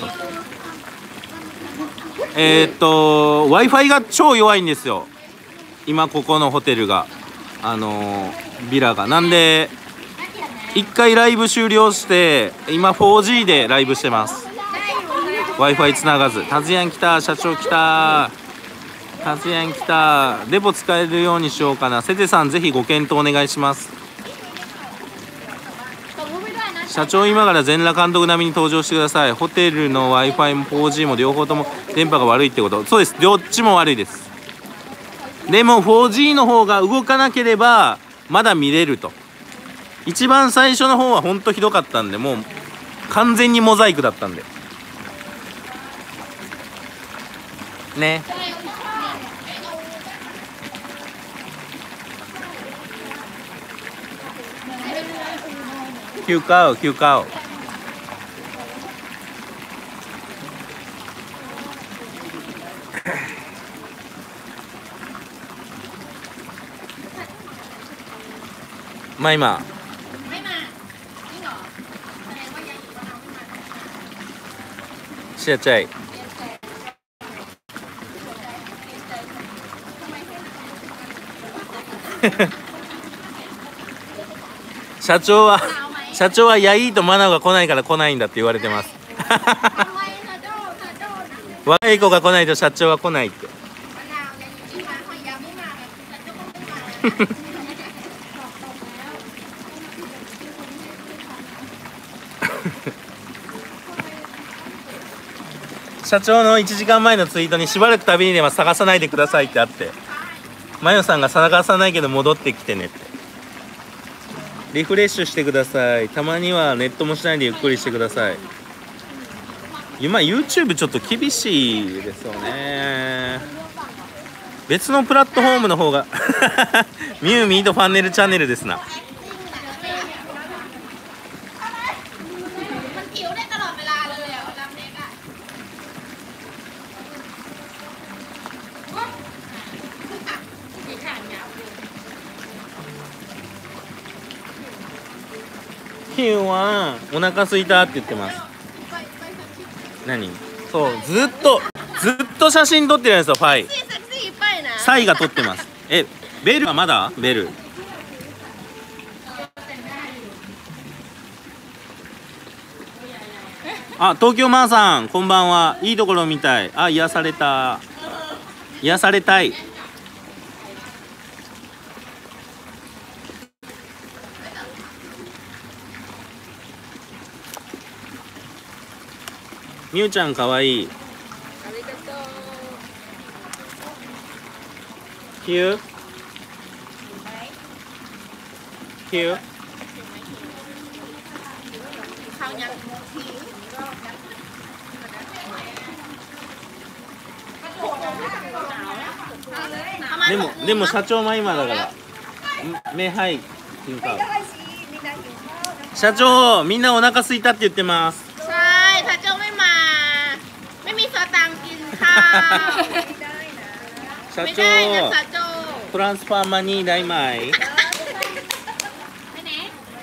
？Wi-Fi が超弱いんですよ、今ここのホテルが、ビラが。なんで1回ライブ終了して今 4G でライブしてます。 Wi-Fi つながず。タズヤン来た。社長来た。タズヤン来た。レポ使えるようにしようかな。セテさんぜひご検討お願いします。社長今から全裸監督並みに登場してください。ホテルの Wi-Fi も 4G も両方とも電波が悪いってこと？そうです、どっちも悪いです。でも 4G の方が動かなければまだ見れると。一番最初の方はほんとひどかったんで、もう完全にモザイクだったんでね。休暇を休暇を。まあ今しやちゃい社長はヤイーとマナオが来ないから来ないんだって言われてます。若い子が来ないと社長は来ないって。社長の1時間前のツイートにしばらく旅にでは探さないでくださいってあって、マヨさんが探さないけど戻ってきてねって。リフレッシュしてください。たまにはネットもしないでゆっくりしてください。今 YouTube ちょっと厳しいですよね。別のプラットフォームの方がミューミーとファンネルチャンネルですな。ヒューはお腹すいたって言ってます。何？そう、ずっと写真撮ってるんですよ。ファイサイが撮ってます。ベルはまだ？ベル東京マーさんこんばんは。いいところみたい。癒された。癒されたい。みゆちゃんかわいい。ヒューヒューでも社長も今だから目はい金か。 社長、みんなお腹空いたって言ってます。 ใช่พระเจ้าไม่มาไม่มีสตังค์กินข้าว社ไม่ได้นะ長、 社長トランスファーマニー大米。 ไปไหน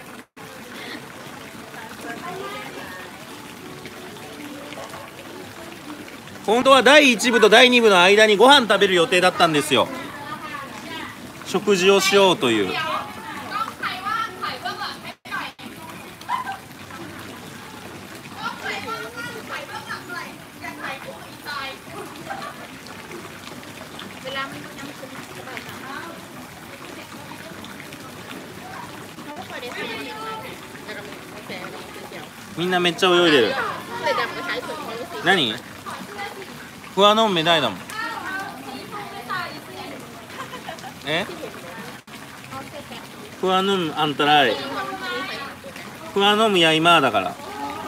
本当は第1部と第2部の間にご飯食べる予定だったんですよ。食事をしようという。 ต้องใครว่างใครบ้างอ่ะไม่หน่อยต้องใครว่างใครบ้างอ่ะอะไรอยากถ่ายคู่กับอีกายเวลามันยังคุ้มสบายจังเขาก็เคยได้ใช้เงินมาแต่เราไม่ใช้เราเดียวみんなめっちゃ泳いでる。 เลยดับไปใช้ส่วนความรู้สึก何？フワノンメダイだもん。え？フワノムあんたらい。フワノムや今だから。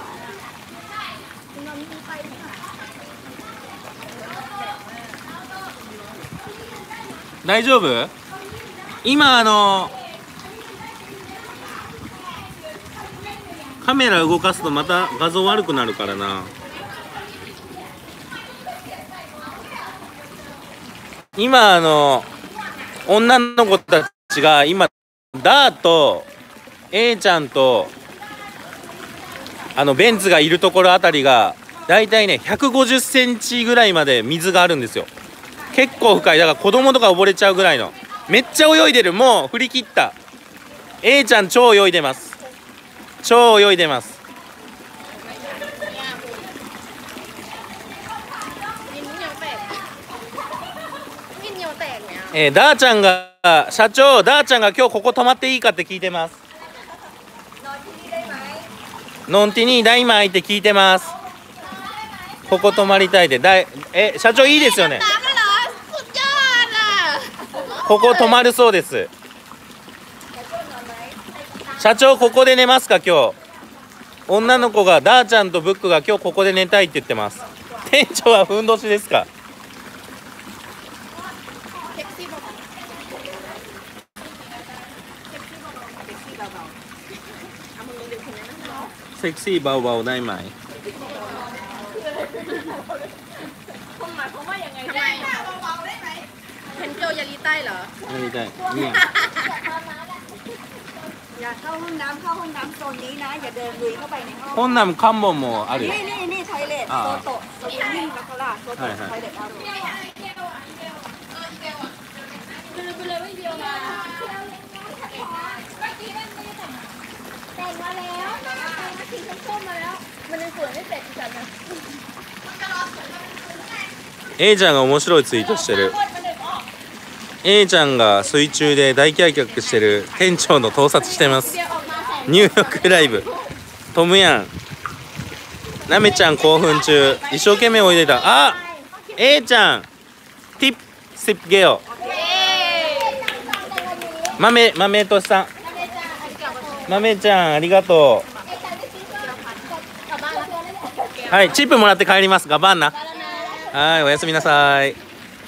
大丈夫？今カメラ動かすとまた画像悪くなるからな。今女の子たちが今ダーと A ちゃんとベンツがいるところあたりがだいたいね150センチぐらいまで水があるんですよ。結構深い。だから子供とか溺れちゃうぐらいの。めっちゃ泳いでる。もう振り切った。 A ちゃん超泳いでます。超泳いでます。ダーちゃんが社長、ダーちゃんが今日ここ泊まっていいかって聞いてます。ノンティニー大米って聞いてます。ここ泊まりたいって社長いいですよね。ここ泊まるそうです。社長ここで寝ますか今日。女の子がダーちゃんとブックが今日ここで寝たいって言ってます。店長はふんどしですか。เซ็กซี่เบาๆได้ไหมคนหมายความว่ายังไงได้เบาๆได้ไหมเพนโจยาลีใต้เหรอไม่ได้เนี่ยอย่าเข้าห้องน้ำโซนนี้นะอย่าเดินลุยเข้าไปในห้องห้องน้ำข้างบนもある。 นี่ไทเลตโซโตะโซโตะนิ่งกับคาราโซโตะไทเลตอารุแต่งมาแล้วสีส้มมาแล้วมันยังสวยไม่เสร็จอีกนะ A ちゃんが面白いツイートしてる。 A ちゃんが水中で大開脚してる店長の盗撮してます。入浴ライブトムヤンなめちゃん興奮中。一生懸命泳いでた。あ A ちゃんティップシップゲオ豆とさん豆ちゃんありがとう。はいチップもらって帰ります。ガバンな。はいおやすみなさい。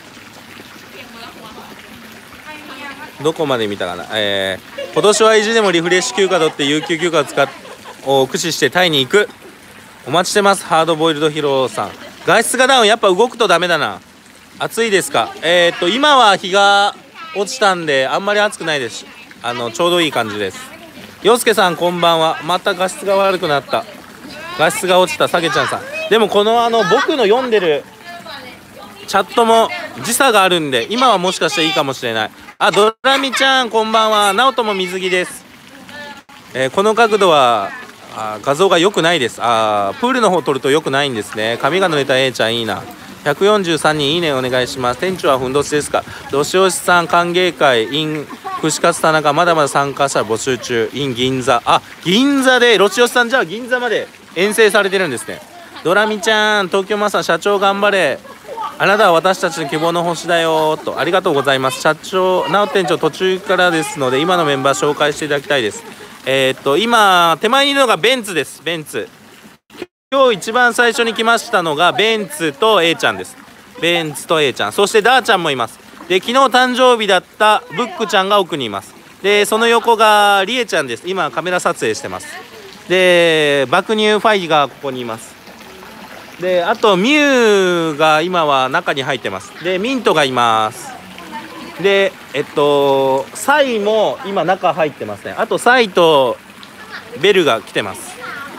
どこまで見たかな。今年は意地でもリフレッシュ休暇取って有給休暇を駆使してタイに行く。お待ちしてます。ハードボイルドヒロさん。外出がダウンやっぱ動くとダメだな。暑いですか。今は日が落ちたんであんまり暑くないです。ちょうどいい感じです。陽介さんこんばんは。また画質が悪くなった。画質が落ちたさげちゃんさん。でもこの僕の読んでるチャットも時差があるんで今はもしかしていいかもしれない。あドラミちゃんこんばんは。ナオトも水着です。この角度は画像が良くないです。プールの方撮ると良くないんですね。髪が濡れた A ちゃんいいな。143人いいねお願いします。店長はふんどしですか。どしおしさん歓迎会 in 串カツ田中まだまだ参加者募集中 in 銀座。銀座でロシオシさんじゃあ銀座まで遠征されてるんですね。ドラミちゃん東京マスター社長頑張れ。あなたは私たちの希望の星だよと。ありがとうございます。社長直店長途中からですので今のメンバー紹介していただきたいです。今手前にいるのがベンツです。ベンツ今日一番最初に来ましたのがベンツと A ちゃんです。ベンツと A ちゃんそしてダーちゃんもいます。で昨日誕生日だったブックちゃんが奥にいます。でその横がリエちゃんです。今カメラ撮影してます。 で爆乳ファイがここにいます。であとミュウが今は中に入ってます。でミントがいます。でサイも今中入ってますね。あとサイとベルが来てます。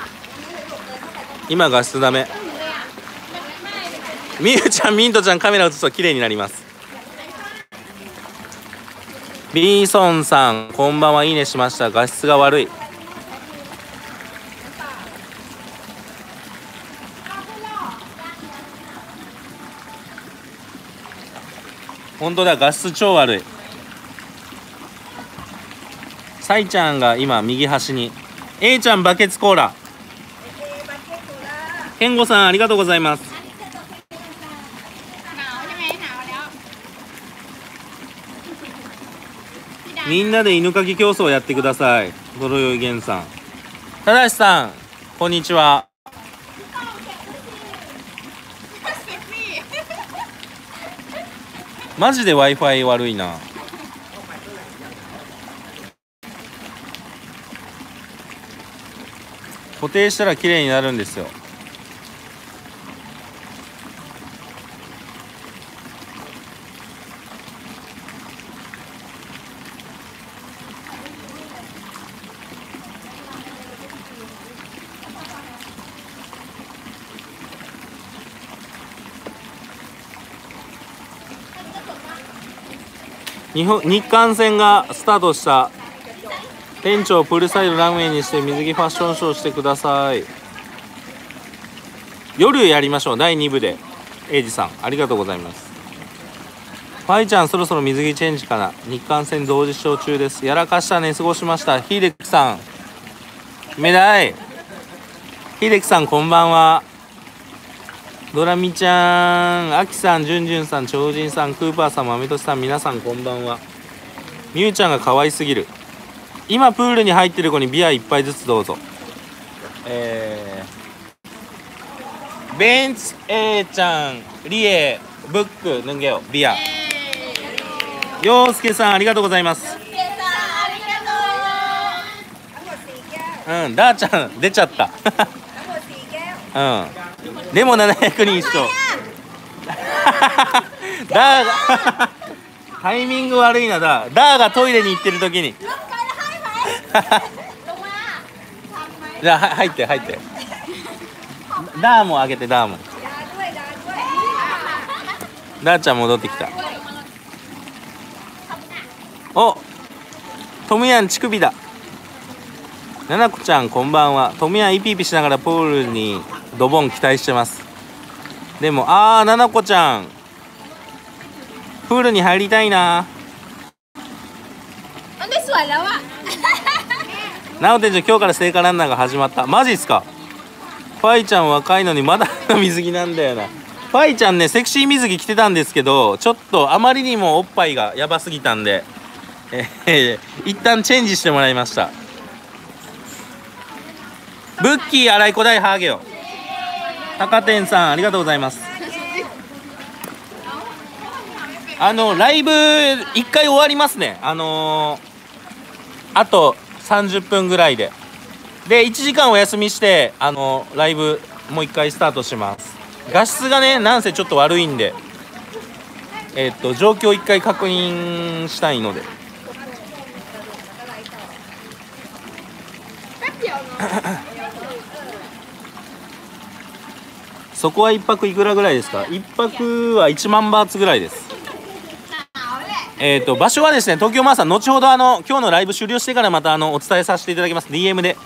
今画質ダメ。ミュウちゃんミントちゃんカメラ映すと綺麗になります。ビーソンさんこんばんは。いいねしました。画質が悪い。本当だ、画質超悪い。サイちゃんが今右端に。A ちゃんバケツコーラ。ケンゴさんありがとうございます。みんなで犬かき競争やってください。泥酔いげんさん。ただしさんこんにちは。マジで Wi-Fi 悪いな。固定したら綺麗になるんですよ。日韓戦がスタートした。店長プールサイドランウェイにして水着ファッションショーしてください。夜やりましょう。第2部で。エイジさんありがとうございます。ファイちゃんそろそろ水着チェンジかな。日韓戦同時視聴中です。やらかしたね過ごしました。ヒデクさんめだい。ヒデクさんこんばんは。ドラミちゃん、アキさん、ジュンジュンさん、超人さん、クーパーさん、マメトシさん、皆さんこんばんは。ミュウちゃんが可愛すぎる。今プールに入ってる子にビア1杯ずつどうぞ。ベンツ A ちゃん、リエ、ブック、ヌンゲオ、ビア。ヨウスケさんありがとうございます。うん、ダーちゃん出ちゃった。うん。でも700人一緒。ダーがタイミング悪いな。ダーがトイレに行ってる時にじゃあ入って入って。ダーもあげて。ダーも。ダーちゃん戻ってきた。おトムヤン乳首だ。ななこちゃんこんばんは。トムヤンイピイピしながらポールにドボン期待してます。でもななこちゃんプールに入りたいな。なお店長今日から聖火ランナーが始まった。マジっすか。ファイちゃん若いのにまだ水着なんだよな。ファイちゃんねセクシー水着着てたんですけど、ちょっとあまりにもおっぱいがやばすぎたんで、一旦チェンジしてもらいました。ブッキー洗いこだいハーゲよ。高天さんありがとうございます。ライブ1回終わりますね。あと30分ぐらいで1時間お休みしてライブもう1回スタートします。画質がねなんせちょっと悪いんで状況1回確認したいのでそこは1泊いくらぐらいですか。1泊は1万バーツぐらいです。場所はですね東京マーサー、後ほど今日のライブ終了してからまたお伝えさせていただきます。 DM で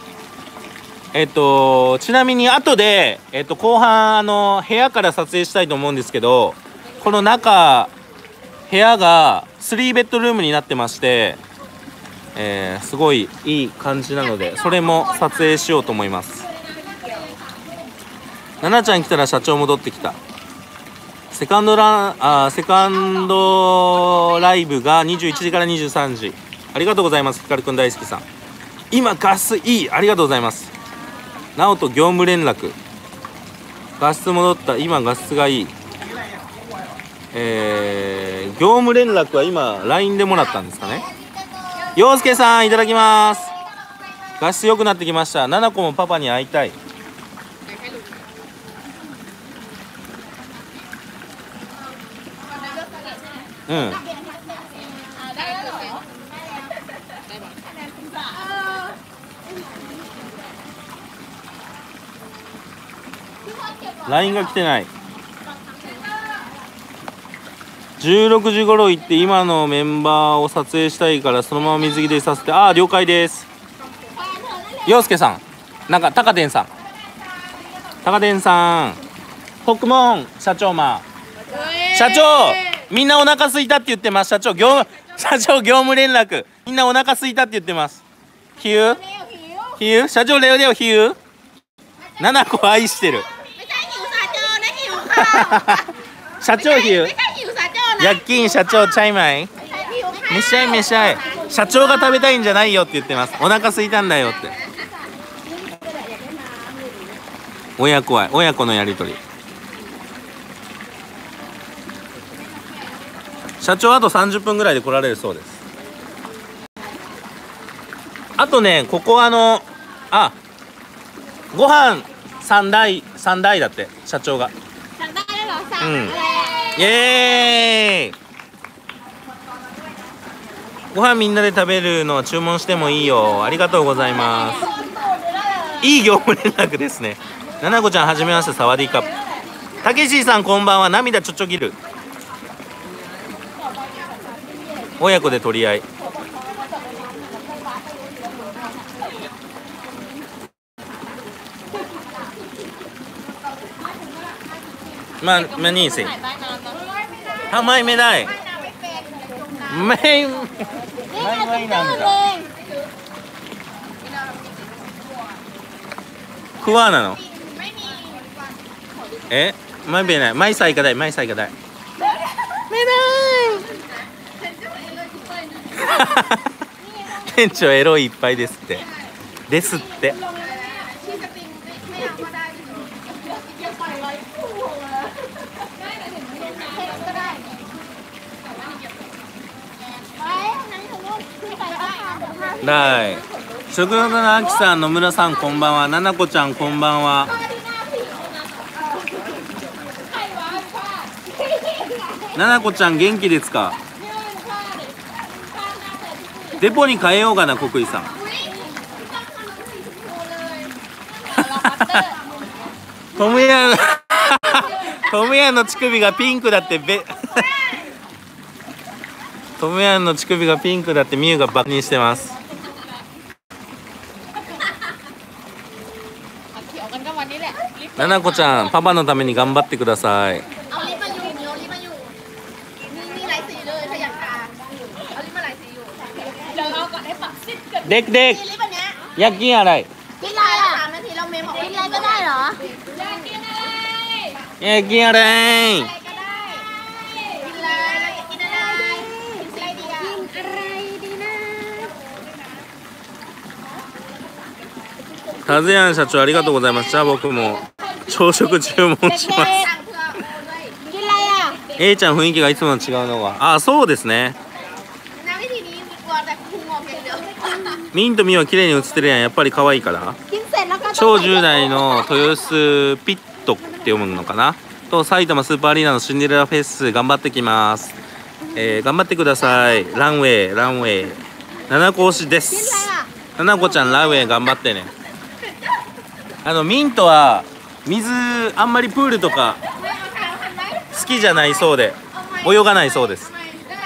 ちなみに後で後半部屋から撮影したいと思うんですけど、この中部屋が3ベッドルームになってまして、すごいいい感じなのでそれも撮影しようと思います。ななちゃん来たら社長戻ってきた。セカンドライブが21時から23時。ありがとうございます。ひかるくん大好きさん。今画質いい。ありがとうございます。なおと業務連絡。画質戻った。今画質がいい。業務連絡は今 LINE でもらったんですかね。陽介さんいただきます。 画質良くなってきました。7個もパパに会いたい。うん。LINE が来てない。16時頃行って今のメンバーを撮影したいからそのまま水着でさせて。ああ了解です。陽介さん、なんか高田さん、高田さん、北門社長社長、みんなお腹空いたって言ってます。社長業務連絡、みんなお腹空いたって言ってます。ヒューヒュー、社長レオレオヒュー、7個愛してる。社長ヒュー、ヤッキン社長チャイマイ、めしゃいめしゃい、社長が食べたいんじゃないよって言ってます。お腹空いたんだよって。親子のやりとり。社長あと30分ぐらいで来られるそうです。あとね、ここご飯3台だって社長が。うん、イエーイ。ご飯みんなで食べるのは注文してもいいよ。ありがとうございます。いい業務連絡ですね。ななこちゃんはじめまして、サワディーカップ。たけしさんこんばんは。涙ちょちょぎる。親子で取り合い。มานี่สิทำไมไม่ได้ไม่なんだคือว่าなのไม่เป็นไรไม่ใส่ก็ได้ไม่ใส่ก็ได้ไม่ได้店長エロいいっぱいですってですってได้食欲の秋さん、野村さんこんばんは。ななこちゃんこんばんは。ななこちゃん元気ですか。デポに変えようかな、国井さん。トムヤンの乳首がピンクだってトムヤンの乳首がピンクだってミユがバカにしてます。ななこちゃん、パパのために頑張ってください。เด็กๆอยากกินอะไรกินอะไรอ่ะ3 นาทีเราเมมบอกกินอะไรก็ได้เหรออยากกินอะไรอยากกินอะไรก็ได้กินเลยเราอยากกินอะไรกินอะไรดีอ่ะกินอะไรดีな。タズヤン社長ありがとうございます。じゃあ僕も朝食注文します。A ちゃん雰囲気がいつもと違うのは、あ、そうですね。ミンとミは綺麗に映ってるやん。やっぱり可愛いから。超10代の豊洲ピットって読むのかなと、埼玉スーパーアリーナのシンデレラフェス頑張ってきます。頑張ってください。ランウェイ7個推しです。7個ちゃんランウェイ頑張ってね。ミントは水あんまりプールとか好きじゃないそうで泳がないそうです。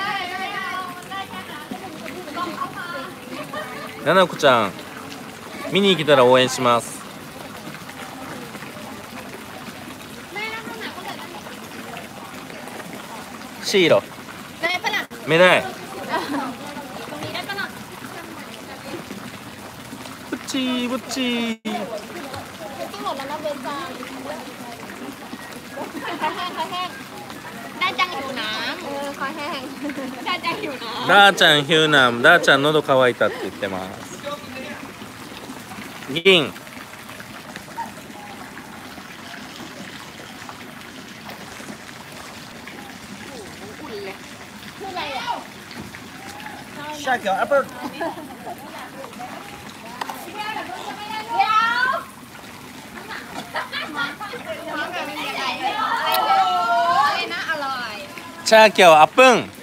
ななこちゃん見に来たら応援します。シーロไม่ได้บุっちダーちゃんヒューナム、ダーちゃん喉乾いたって言ってます。銀ชาเขียวแอปเปิ้ลチャーキャオアップン。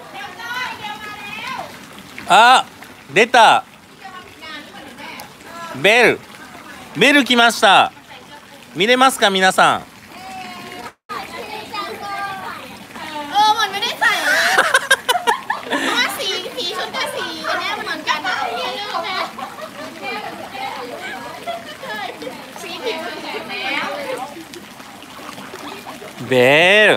あ、出た。ベル来ました。見れますか皆さん。 มันไม่ได้ใส่เพราะว่าสีชุดกับสีเนี่ยเหมือนกันสีผิวแข็งแล้วベル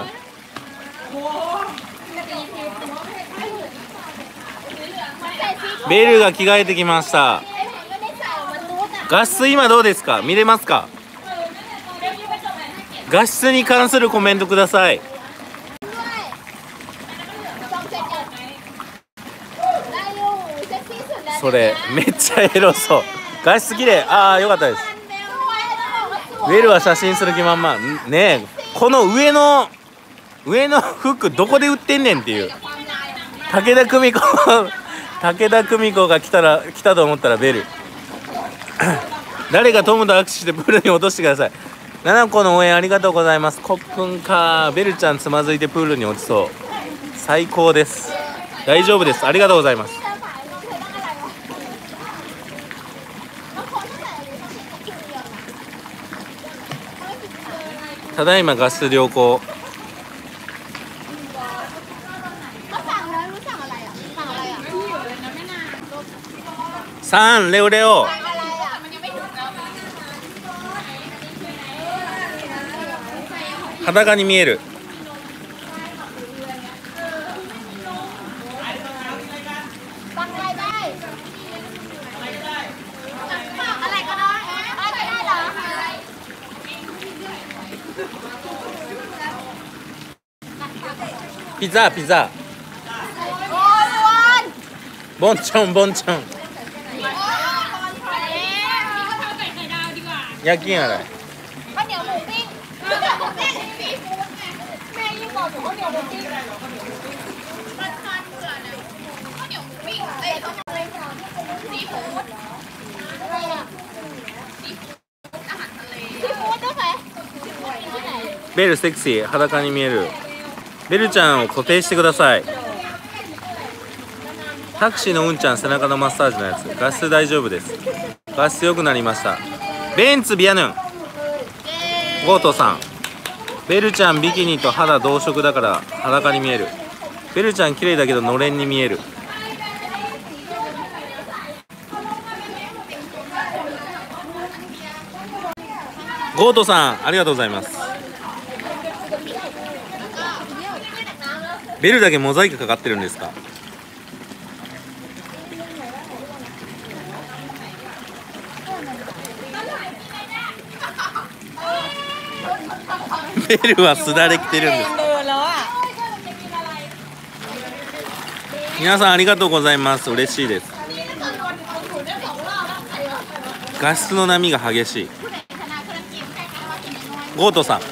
ベルが着替えてきました。画質今どうですか？見れますか？画質に関するコメントください。それめっちゃエロそう。画質綺麗。ああよかったです。ベルは写真する気満々ねえ。この上の服どこで売ってんねんっていう。武田久美子が来たと思ったらベル誰がトムと握手してプールに落としてください。7個の応援ありがとうございます。コップンか。ベルちゃんつまずいてプールに落ちそう。最高です。大丈夫です。ありがとうございます。ただいま画質良好。3レオレオ裸に見える。ピザボンチョン夜勤อะไรข้าวเหนียวหมูปิ้งซีฟู้ดแม่ยิ่งบอกอยู่ข้าวเหนียวหมูปิ้งมันทานเบื่อนะข้าวเหนียวหมูปิ้งต้องซีฟู้ดอะไรอ่ะซีฟู้ดอาหารทะเลซีฟู้ดด้วยไหมที่ไหนベルセクシー。裸に見える。ベルちゃんを固定してください。タクシーのうんちゃん背中のマッサージのやつ。画質大丈夫です。画質良くなりました。ベンツビアヌンゴートさん。ベルちゃんビキニと肌同色だから裸に見える。ベルちゃん綺麗だけどのれんに見える。ゴートさんありがとうございます。ベルだけモザイクかかってるんですか？ベルはすだれ着てるんです。皆さんありがとうございます。嬉しいです。画質の波が激しい。ゴートさん。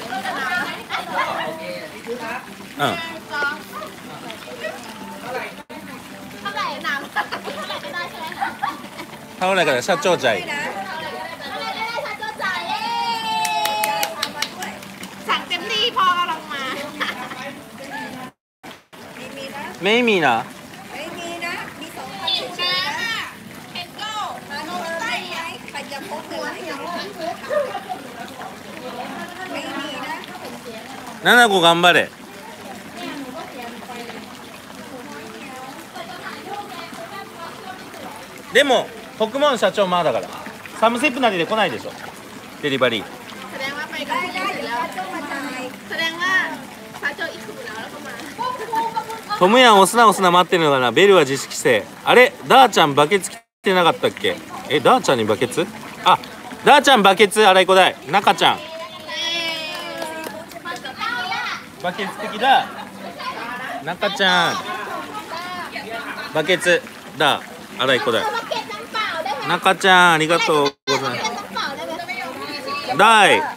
เท่าไหร่กัน社長ใจสั่งเต็มที่พอกำลังมาไม่มีนะมี2,000เห็นโก้มาโน่ใต้ไหมใครจะพกเลยไม่มีนะ 7個頑張れ。でも徳門社長まだからサムセップなりで来ないでしょデリバリー。 แสดงว่าไปกับผู้หญิงแล้วแสดงว่า社長いくแล้วก็มาトムヤン押すな待ってるのかな。ベルは自粛してあれダーちゃんバケツ着てなかったっけ？ダーちゃんにバケツ？あダーちゃんバケツ洗い子だい。中ちゃんバケツ的だ。中ちゃんバケツだ洗い子だい。中ちゃんありがとうございます。だい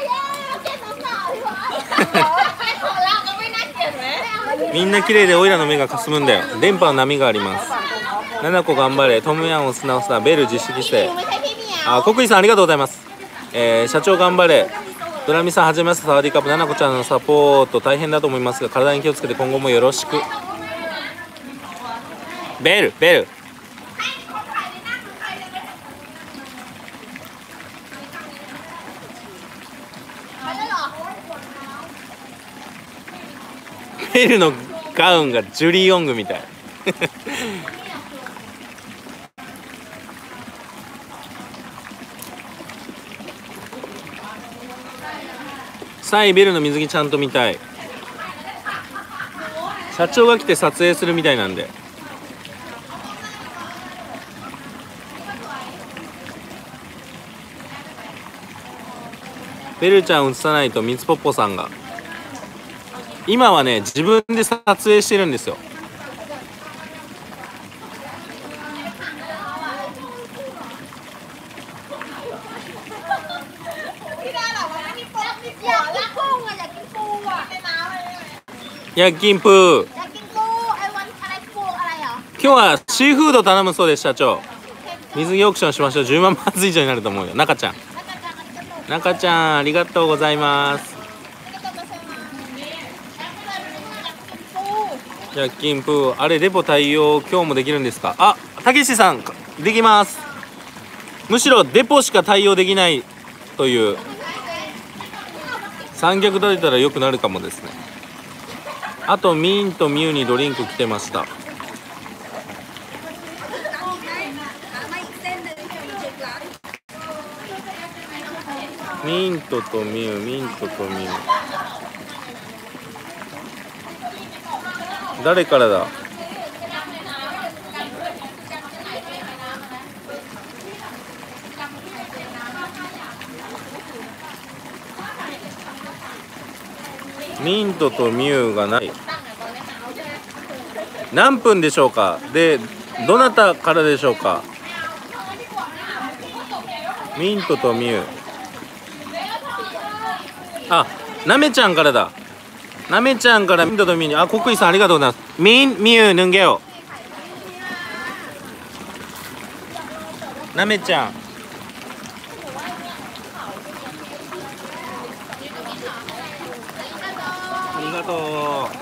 みんな綺麗でオイラの目がかすむんだよ。電波の波があります。7個頑張れ。トムヤンを素直さベル自粛して。あ、国井さんありがとうございます。社長頑張れ。 ドラミさんはじめまして、サワディーカップ、ななこちゃんのサポート大変だと思いますが、体に気をつけて今後もよろしく。ベルベルベルのガウンがジュリー・オングみたいサイベルの水着ちゃんと見たい。社長が来て撮影するみたいなんで。ベルちゃん映さないとみつぽっぽさんが今はね自分で撮影してるんですよ。ヤッキンプー、今日はシーフード頼むそうです。社長水着オークションしましょう。10万バーツ以上になると思うよ。中ちゃん、中ちゃんありがとうございます。ヤッキンプー、あれレポ対応今日もできるんですか。あ、たけしさんできます。むしろデポしか対応できないという。三脚取れたら良くなるかもですね。あとミンとミュウにドリンク来てました。ミントとミュウ、ミントとミュウ。誰からだ。ミントとミュウがない。何分でしょうか。でどなたからでしょうか。ミントとミュウ、あ、なめちゃんからだ。なめちゃんからミントとミュウに。あ、国井さんありがとうございます。ミンミュウヌンゲヨ。なめちゃんありがとう。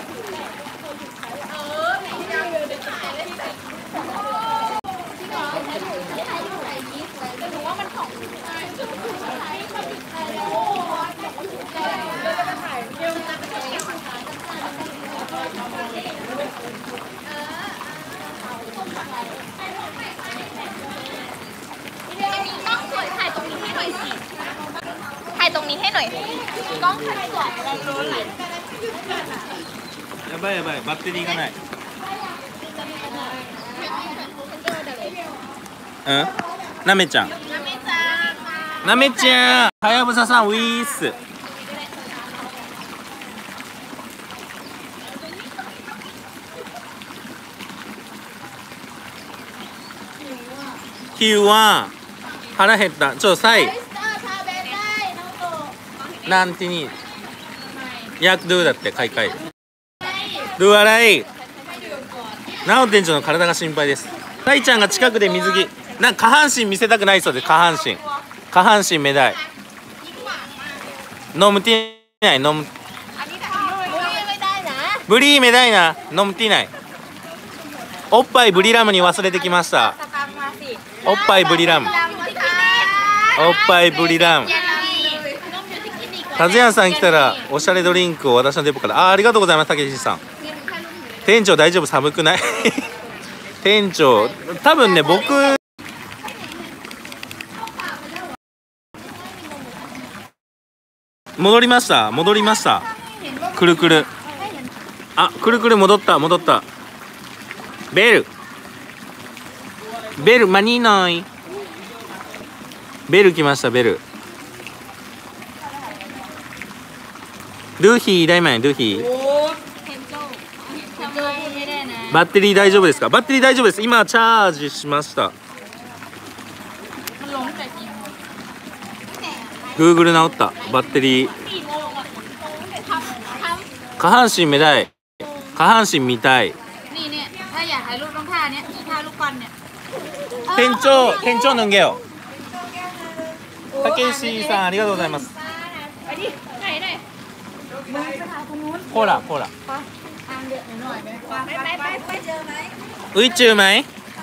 ถ่ายตรงนี้ให้หน่อยกล้องถ่ายก่อนเราโดนไหลやばいやばい、バッテリーがない。うん、なめちゃん、なめちゃん、はやぶささんウィース。ヒューは腹減った。ちょサイなんてにヤクドゥだって買い替えドゥアライ。なお店長の体が心配です。サイちゃんが近くで水着なんか下半身見せたくないそうで、下半身目だい。飲むティーない飲むブリーメダイな飲むティーない。おっぱいブリラムに忘れてきました。おっぱいブリラム、おっぱいブリラム。タズヤンさん来たらおしゃれドリンクを私のデポから。ありがとうございます。たけしさん、店長大丈夫、寒くない店長多分ね、僕戻りました。くるくる、あ、くるくる戻ったベルマニーノイ、ベル来ました。ベルルーヒー大前ルーヒー。バッテリー大丈夫ですか。バッテリー大丈夫です。今チャージしました。Google 直った。バッテリー下半身見たい。下半身見たい。店長脱げよ。たけしさんありがとうございます。 มึงไปหาคนนู้นโคล่าโคล่าทางเดือดหน่อยไหมไปเจอไหม宇宙ไหม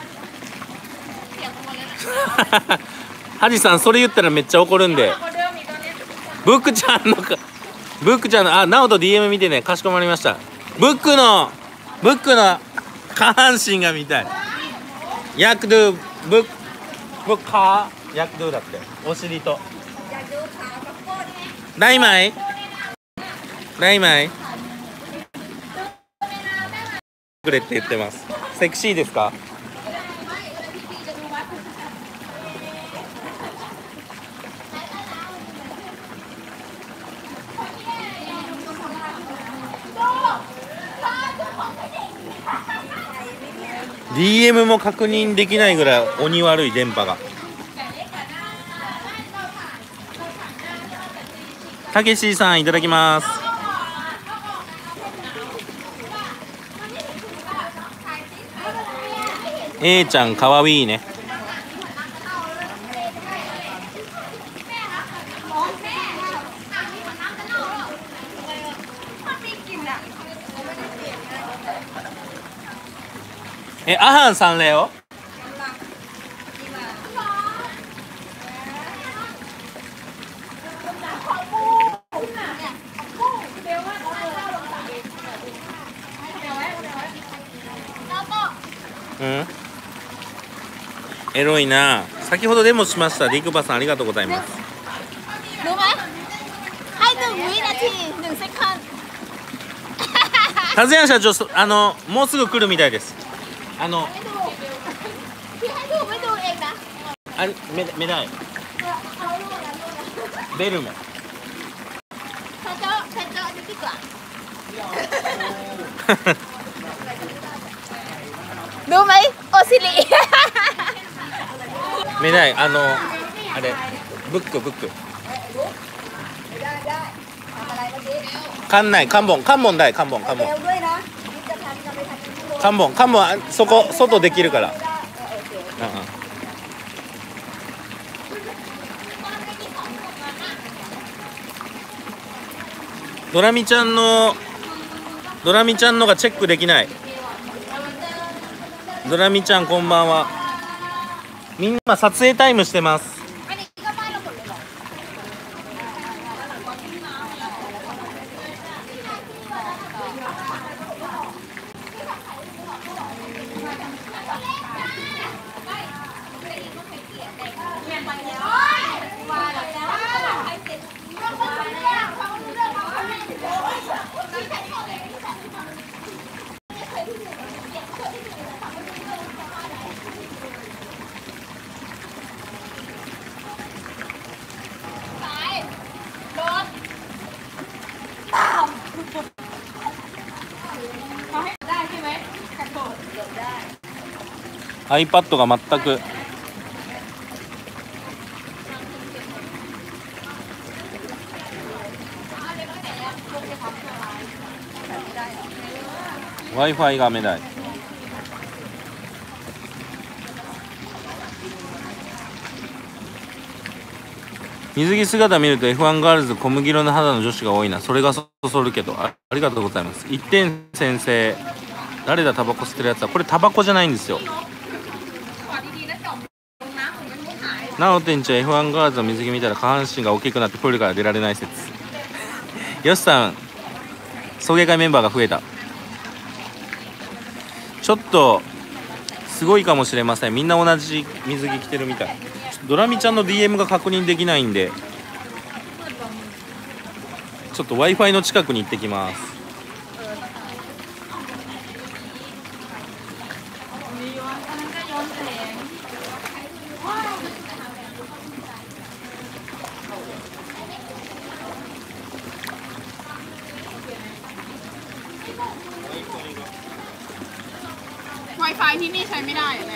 ハジさんそれ言ったらめっちゃ怒るんでブックちゃんのあ、ナオト DM 見てね、かしこまりました。ブックの下半身が見たい。ヤクドゥブッカーヤクドゥだってお尻と大枚くれって言ってます。セクシーですか？DM も確認できないぐらい鬼悪い電波が。たけしさんいただきます。A ちゃんかわいいね。アハンさんだよ。うん。エロいな。先ほどデモしました。リクバさんありがとうございます。 รู้ไหมให้1 วินาที1 セカンドタズヤン社長、もうすぐ来るみたいです。 พี่ให้ดูไม่ดูเองนะあれめない。ベルメ。 社長出てくわรู้ไหมโอซิลิめない。あれブック。関内関門だい関門そこ外できるから。ドラミちゃんのがチェックできない。ドラミちゃんこんばんは。みんな撮影タイムしてます。iPad が全くWi-Fi がめない。水着姿見ると F1 ガールズ小麦色の肌の女子が多いな。それがそそるけど ありがとうございます。一点先生誰だタバコ吸ってるやつは。これタバコじゃないんですよ。なお店長 F1 ガールズの水着見たら下半身が大きくなってプールから出られない説。よしさん送迎会メンバーが増えた。ちょっとすごいかもしれません。みんな同じ水着着てるみたい。ドラミちゃんの DM が確認できないんでちょっと Wi-Fi の近くに行ってきます。 Wi-Fi ที่นี่ใช้ไม่ได้แน่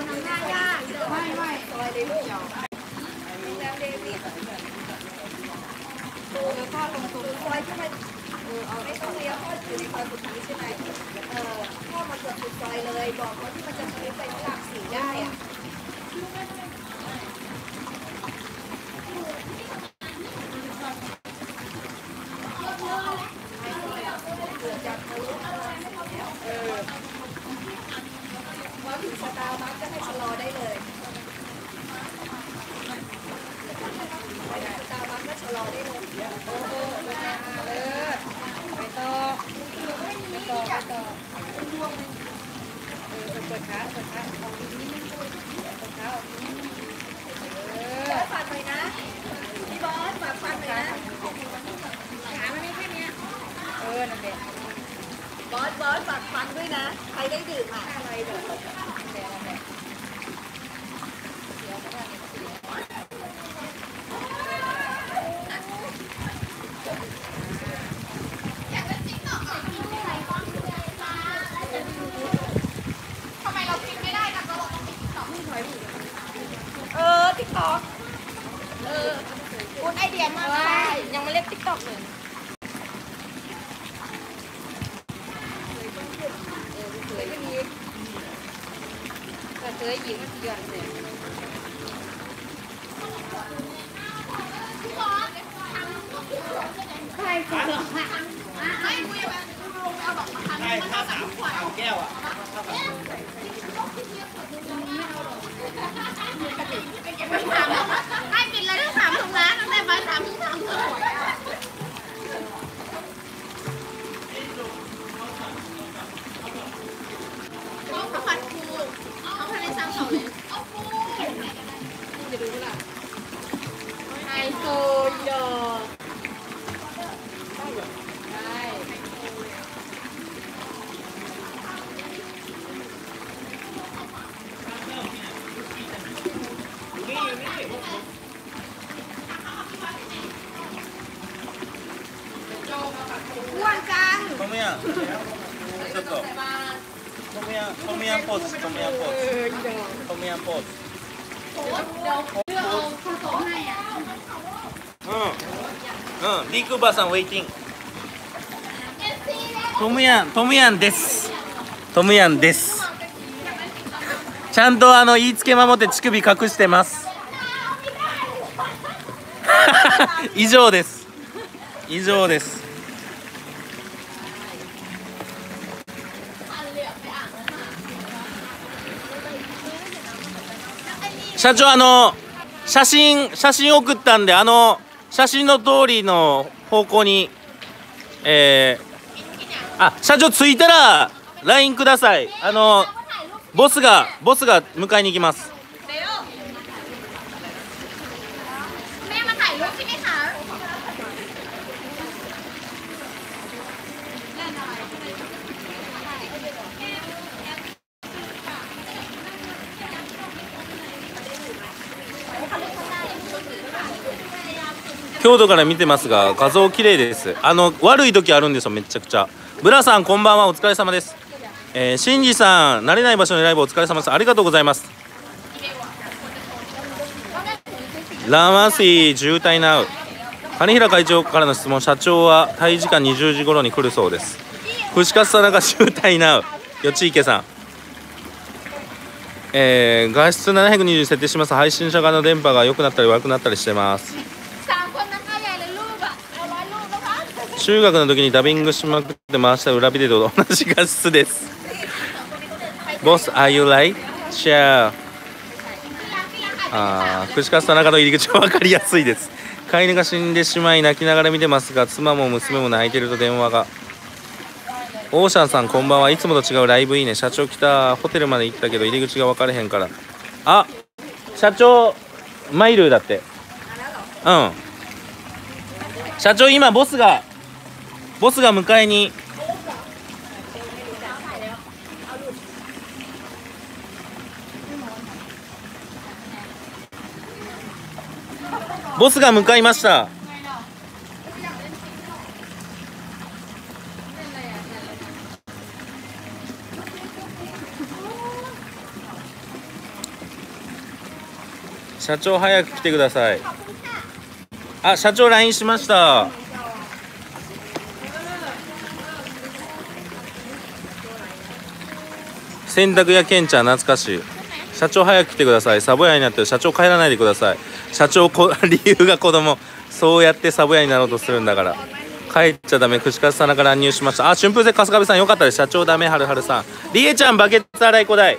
ทำหน้ายากไม่ซอยเลยลูกโรงแรมเดวิดแล้วก็ลงตรงซอยที่มันเอาไม่ต้องเลี้ยวเพราะอยู่ในซอยสุดท้ายใช่ไหมพ่อมาเกือบสุดซอยเลยบอกว่าที่มันจะซื้อไปหลักสี่ได้อ่ะว่าถึงสตาร์บัคก็ให้ชะลอได้เลยสตาร์บัคก็ชะลอได้เลยโอ้โหไปต่อไปต่อเปิดขาออกนิดนึงเปิดขาออกนิดนึงฝากหน่อยนะพี่บอสฝากฟังหน่อยนะขามันไม่แค่นี้นั่นแหละบอสฝากฟังด้วยนะใครได้ดื่มอ่ะอะไรเดี๋ยวทำไมเราพิมพ์ไม่ได้กันเราต้องติ๊กต็อกติ๊กต็อกคุณไอเดียมากเลยยังไม่เล่นติ๊กต็อกเลยเคยยิงมันเยอะเลยใครจะหรอไม่คุยแบบลงไปเอาดอกมะขามมันเอาสามขวดแก้วอ่ะให้กินเลยทั้ง3 ถุงนะตั้งแต่บ่าย 3 ถึง 3 ทุ่มข้าวผัดปูเอาภายใน3 เสาเลยเอาปูจะดูล่ะไฮโซโยอ้วนจังトムヤンちょっとトムヤンポーズトムヤンポーズトムヤンポーズビッグバーさんウェイティングトムヤンですトムヤンですちゃんと言いつけ守って乳首隠してます以上です社長写真送ったんで写真の通りの方向に社長着いたら LINE くださいボスが迎えに行きますแม่มาถ่ายรูปใช่ไหมคะ京都から見てますが画像綺麗です悪い時あるんですよめちゃくちゃブラさんこんばんはお疲れ様ですシンジさん慣れない場所のライブお疲れ様ですありがとうございますラマシー渋滞なう金平会長からの質問社長は退時間20時頃に来るそうです串カツ田中渋滞なうよちいけさん画質720に設定します配信者側の電波が良くなったり悪くなったりしてます中学の時にダビングしまくって回した裏ビデオと同じ画質ですボス Are you right? Share 串カツ田中の入り口は分かりやすいです飼い犬が死んでしまい泣きながら見てますが妻も娘も泣いてると電話がオーシャンさんこんばんはいつもと違うライブいいね社長来たホテルまで行ったけど入り口が分かれへんから社長マイルだって社長今ボスが迎えにボスが向かいました社長早く来てください。あ、社長 LINE しました。洗濯屋ケンちゃん懐かしい。社長早く来てください。サボ屋になってる。社長帰らないでください。社長理由が子供。そうやってサボ屋になろうとするんだから。帰っちゃダメ。串カツさんから乱入しました。あ、春風亭春日部さんよかったです。社長ダメ。はるはるさん。りえちゃんバケツ洗い子だい。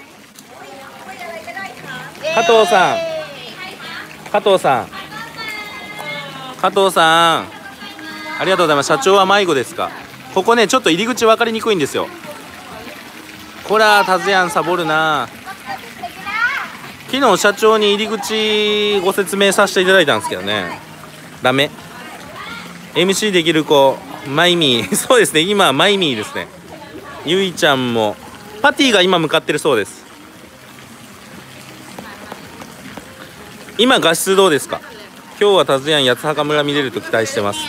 加藤さん。加藤さん。加藤さん。ありがとうございます。社長は迷子ですか。ここねちょっと入り口分かりにくいんですよ。こらタズヤンサボるな。昨日社長に入り口ご説明させていただいたんですけどね、ダメ。 MC できる子マイミーそうですね、今マイミーですね。ゆいちゃんもパティが今向かってるそうです。今画質どうですか。今日はタズヤン八つ墓村見れると期待してます。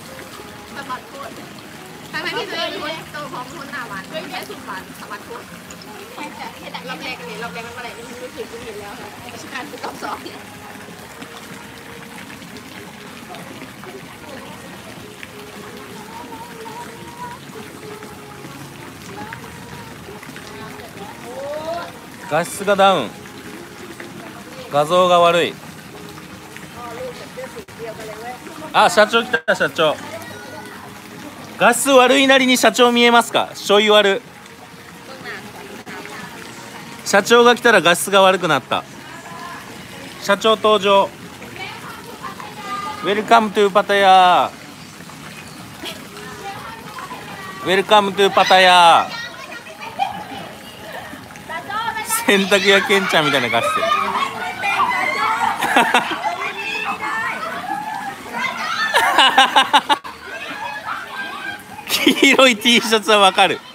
画質がダウン、画像が悪い。あ、社長来た。社長画質悪いなりに社長見えますか。ちょい悪。社長が来たら画質が悪くなった。社長登場。ウェルカムトゥパタヤ。ウェルカムトゥパタヤ。洗濯屋ケンちゃんみたいな顔してる黄色い T シャツはわかる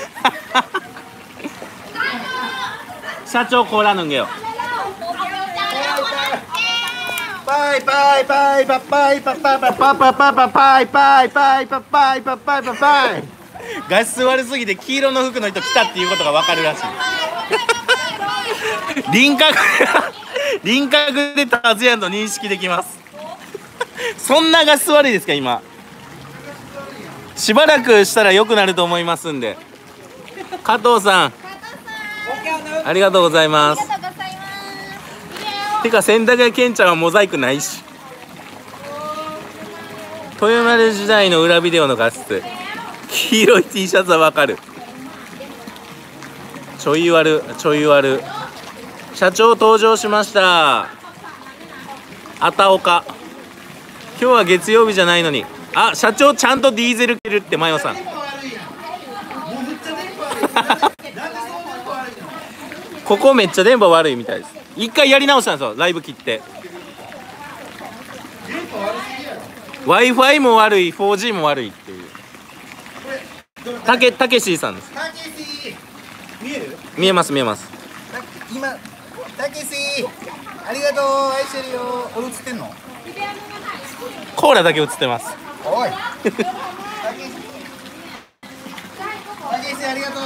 社長コーラ飲んげよ。パイパイパイパパイパパパパパパパパイパイパイパパイパパイパパイ。画質悪すぎて黄色の服の人来たっていうことがわかるらしい輪郭でタズヤンと認識できますそんな画質悪いですか。今しばらくしたら良くなると思いますんで。加藤さんありがとうございます。てか洗濯屋ケンちゃんはモザイクないし。豊丸時代の裏ビデオの画質、黄色い T シャツはわかる。ちょい悪。社長登場しました。あたおか。今日は月曜日じゃないのに。あ、社長ちゃんとディーゼル着るってマヨさんここめっちゃ電波悪いみたいです。一回やり直したんですよ、ライブ切って。 Wi-Fi も悪い 4G も悪いっていうたけしさんです。見えます。 今たけしありがとう、愛してるよ。俺映ってんの。 コーラだけ映ってます。 おいたけしありがとう。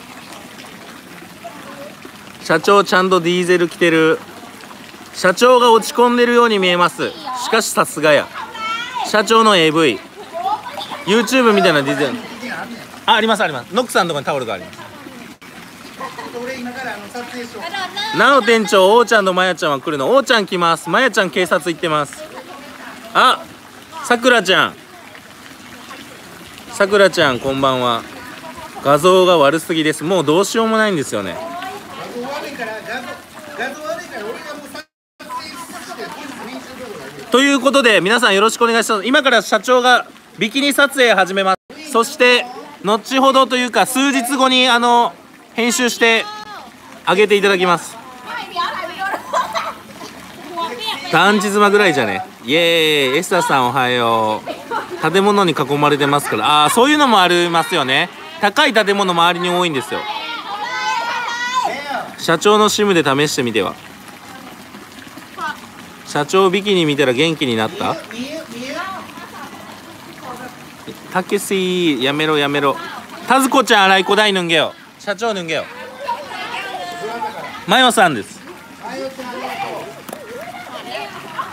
社長ちゃんとディーゼル着てる。社長が落ち込んでるように見えます。しかしさすがや。社長の AV YouTube みたいなディーゼルあります。ノックさんのとこにタオルがあります。なの店長、おーちゃんとまやちゃんは来るの。おーちゃん来ます。まやちゃん警察行ってます。あ、さくらちゃんこんばんは。画像が悪すぎです。もうどうしようもないんですよね。ということで皆さんよろしくお願いします。今から社長がビキニ撮影始めます。そして後ほどというか数日後に編集してあげていただきます。団地妻ぐらいじゃね。イエーイ。エスタさんおはよう。建物に囲まれてますから。あ、そういうのもありますよね。高い建物周りに多いんですよ。社長のシムで試してみては。社長ビキニ見たら元気になった。たけしやめろ。たずこちゃん洗い子大ぬんげよ。社長ぬんげよ。まよさんです。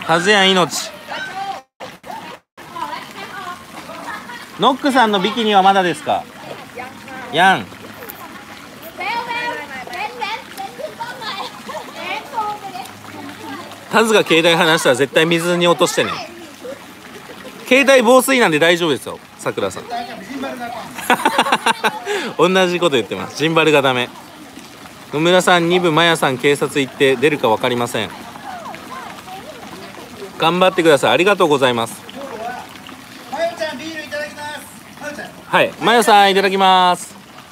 タズヤン命。ノックさんのビキニはまだですか？ヤン。タズが携帯離したら絶対水に落としてね。携帯防水なんで大丈夫ですよ、さくらさん。同じこと言ってます。ジンバルがダメ。野村さん2部、マヤさん警察行って出るか分かりません。頑張ってください。ありがとうございます。 まよちゃんビールいただきます。まよちゃん。 はい、マヤさんいただきます。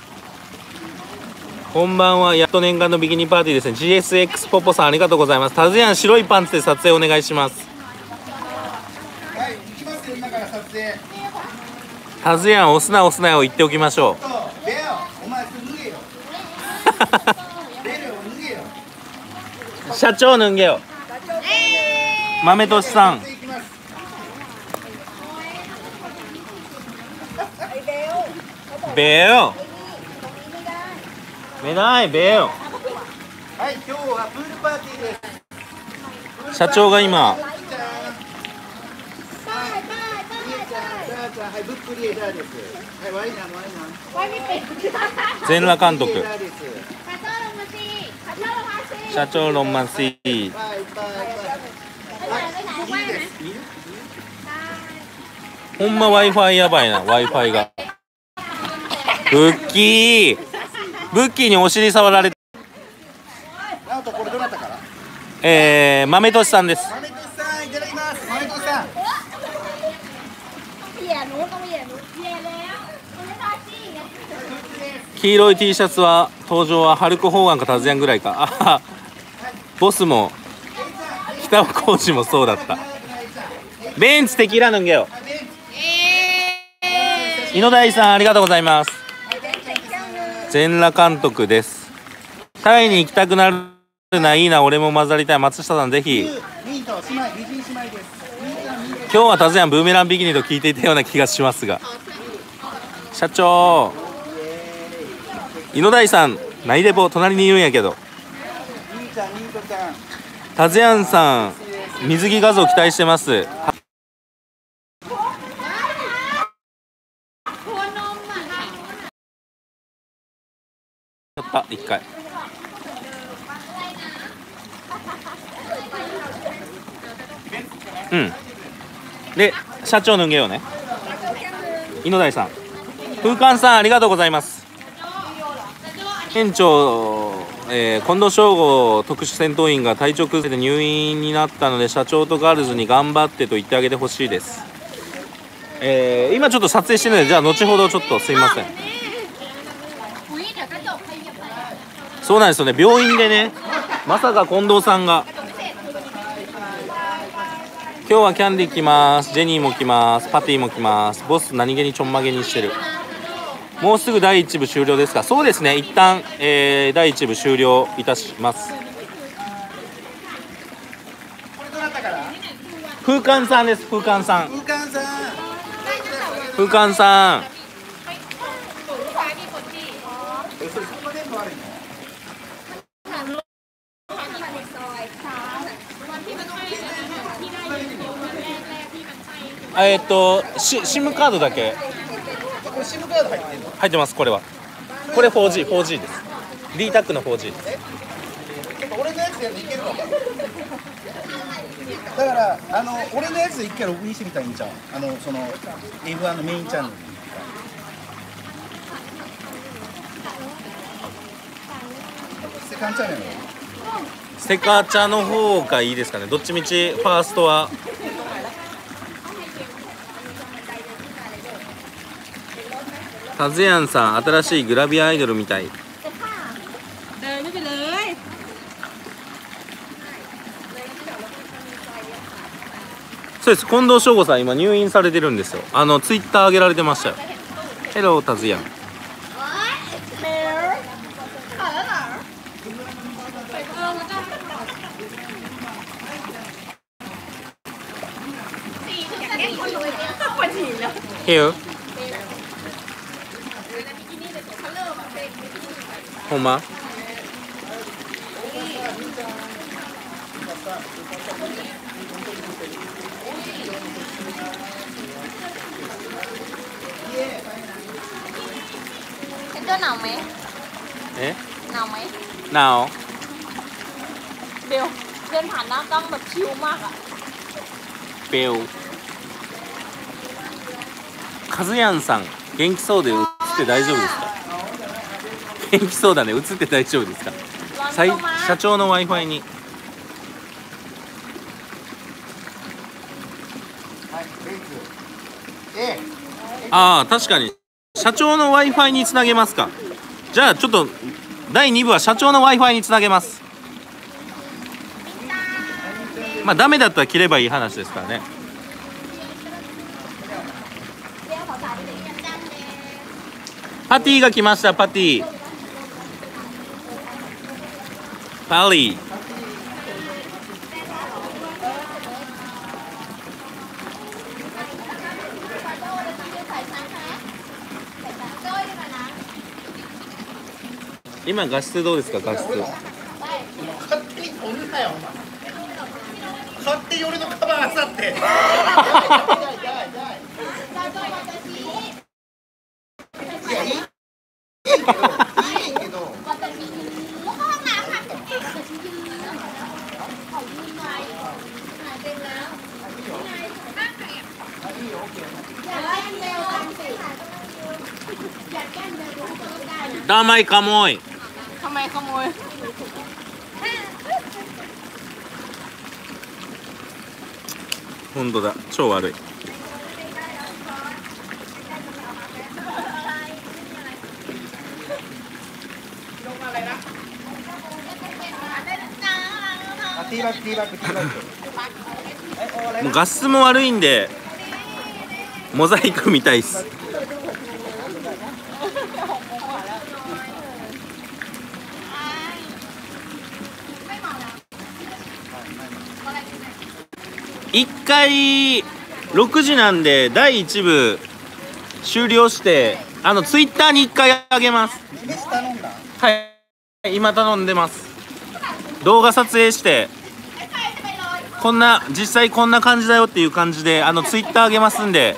こんばんは。やっと念願のビキニパーティーですね。 GSX ポポさんありがとうございます。タズヤン白いパンツで撮影お願いします。 はい、行きますよ今から撮影。 タズヤン押すな押すなを言っておきましょう。 そう、ベア、お前それ脱げよ。ベルを脱げよ。 社長脱げよ。豆としさん。 行きます。 べよ。めないべよ。 はい、今日はプールパーティーです。 社長が今じゃあ、はい、ブックリエダーです。はい、ワイナー、ワイナー。 全裸監督。 リエダーです。 社長ロンマンシー。 はい、いっぱいいっぱい。はい、いいです。いる？ ほんま Wi-Fi やばいな、Wi-Fi が。ブッキー。ブッキーにお尻触られて。 なおと、これどなたから？ 豆としさんです。 豆としさん、いただきます。豆としさん。 黄色い T シャツは登場はハルク・ホーガンかタズヤンぐらいか。あ、ボスも北尾浩二もそうだった。ベンツテキーラ脱げよ。井野大さんありがとうございます。全裸監督です。タイに行きたくなるな、いいな、俺も混ざりたい。松下さんぜひ。 ミント姉妹、美人姉妹です。 今日はタズヤンブーメランビキニと聞いていたような気がしますが。社長井野大さんナイデボ隣にいるんやけど。 ミンちゃん、ミントちゃん。 タズヤンさん水着画像期待してます。ちょっと一回。うん。で社長脱げようね。井野大さん、風館さんありがとうございます。店長、近藤翔吾特殊戦闘員が体調崩れて入院になったので社長とガールズに頑張ってと言ってあげてほしいです。今ちょっと撮影してるので、じゃあ後ほどちょっとすいません。そうなんですよね、病院でね、まさか近藤さんが。今日はキャンディー来ます、ジェニーも来ます、パティも来ます。ボス何気にちょんまげにしてる。もうすぐ第1部終了ですか？そうですね、一旦、第1部終了いたします。風館さんです。風館さん。 風館さん。 風館さん。SIM カードだけ。 これ SIM カード入ってんの？ 入ってます。これは。これ 4G です。D タックの 4G です。 俺のやつでいけるのか。だから俺のやつで一回ログインしてみたらいいんちゃう？その F1 のメインチャンネル。セカンチャンネル。 セカチャの方がいいですかね。どっちみちファーストは。タズヤンさん新しいグラビアアイドルみたい。そうです。近藤翔吾さん今入院されてるんですよ。ツイッター上げられてましたよ。ヘロータズヤン。Here。ほんま？ เห็นเจ้าหนาวไหมเอ๊ะหนาวไหมหนาวเบลเดินผ่านหน้ากล้องแบบชิลมากอ่ะเปลวカズヤンさん元気そうで映って大丈夫ですか？元気そうだね、映って大丈夫ですか？ ร้อนさいลงมา社長の Wi-Fi にはいレイズ A ああ確かに社長の Wi-Fi につなげますか。じゃあちょっと第2部は社長の Wi-Fi につなげます。まあダメだったら切ればいい話ですからね。パティが来ました。パティパリー今画質どうですか？画質勝手に飛んだよお前勝手に俺のカバーあさっていやいいけどダマイカモイทำไมขโมย本当だ超悪い。 あティーバックティーバックティーバックもう画質も悪いんでモザイクみたいっす。一回6時なんで第1部終了してツイッターに1回あげます。 飯頼んだはい今頼んでます。動画撮影してこんな実際こんな感じだよっていう感じでツイッターあげますんで、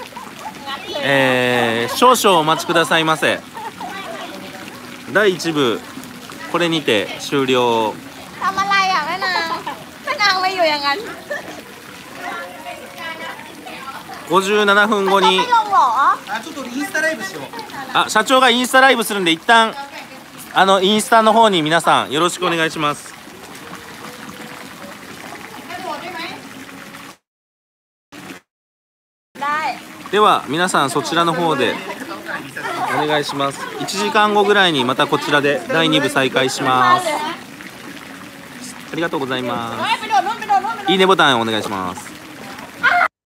少々お待ちくださいませ。第1部これにて終了。 ทำอะไรอ่ะแม่นางแม่นางไม่อยู่อย่างนั้น 57分後にไม่ลงเหรอあちょっとインスタライブしよう社長がインスタライブするんで一旦インスタの方に皆さんよろしくお願いします。では皆さんそちらの方でお願いします。1時間後ぐらいにまたこちらで第2部再開します。ありがとうございます。いいねボタンお願いします。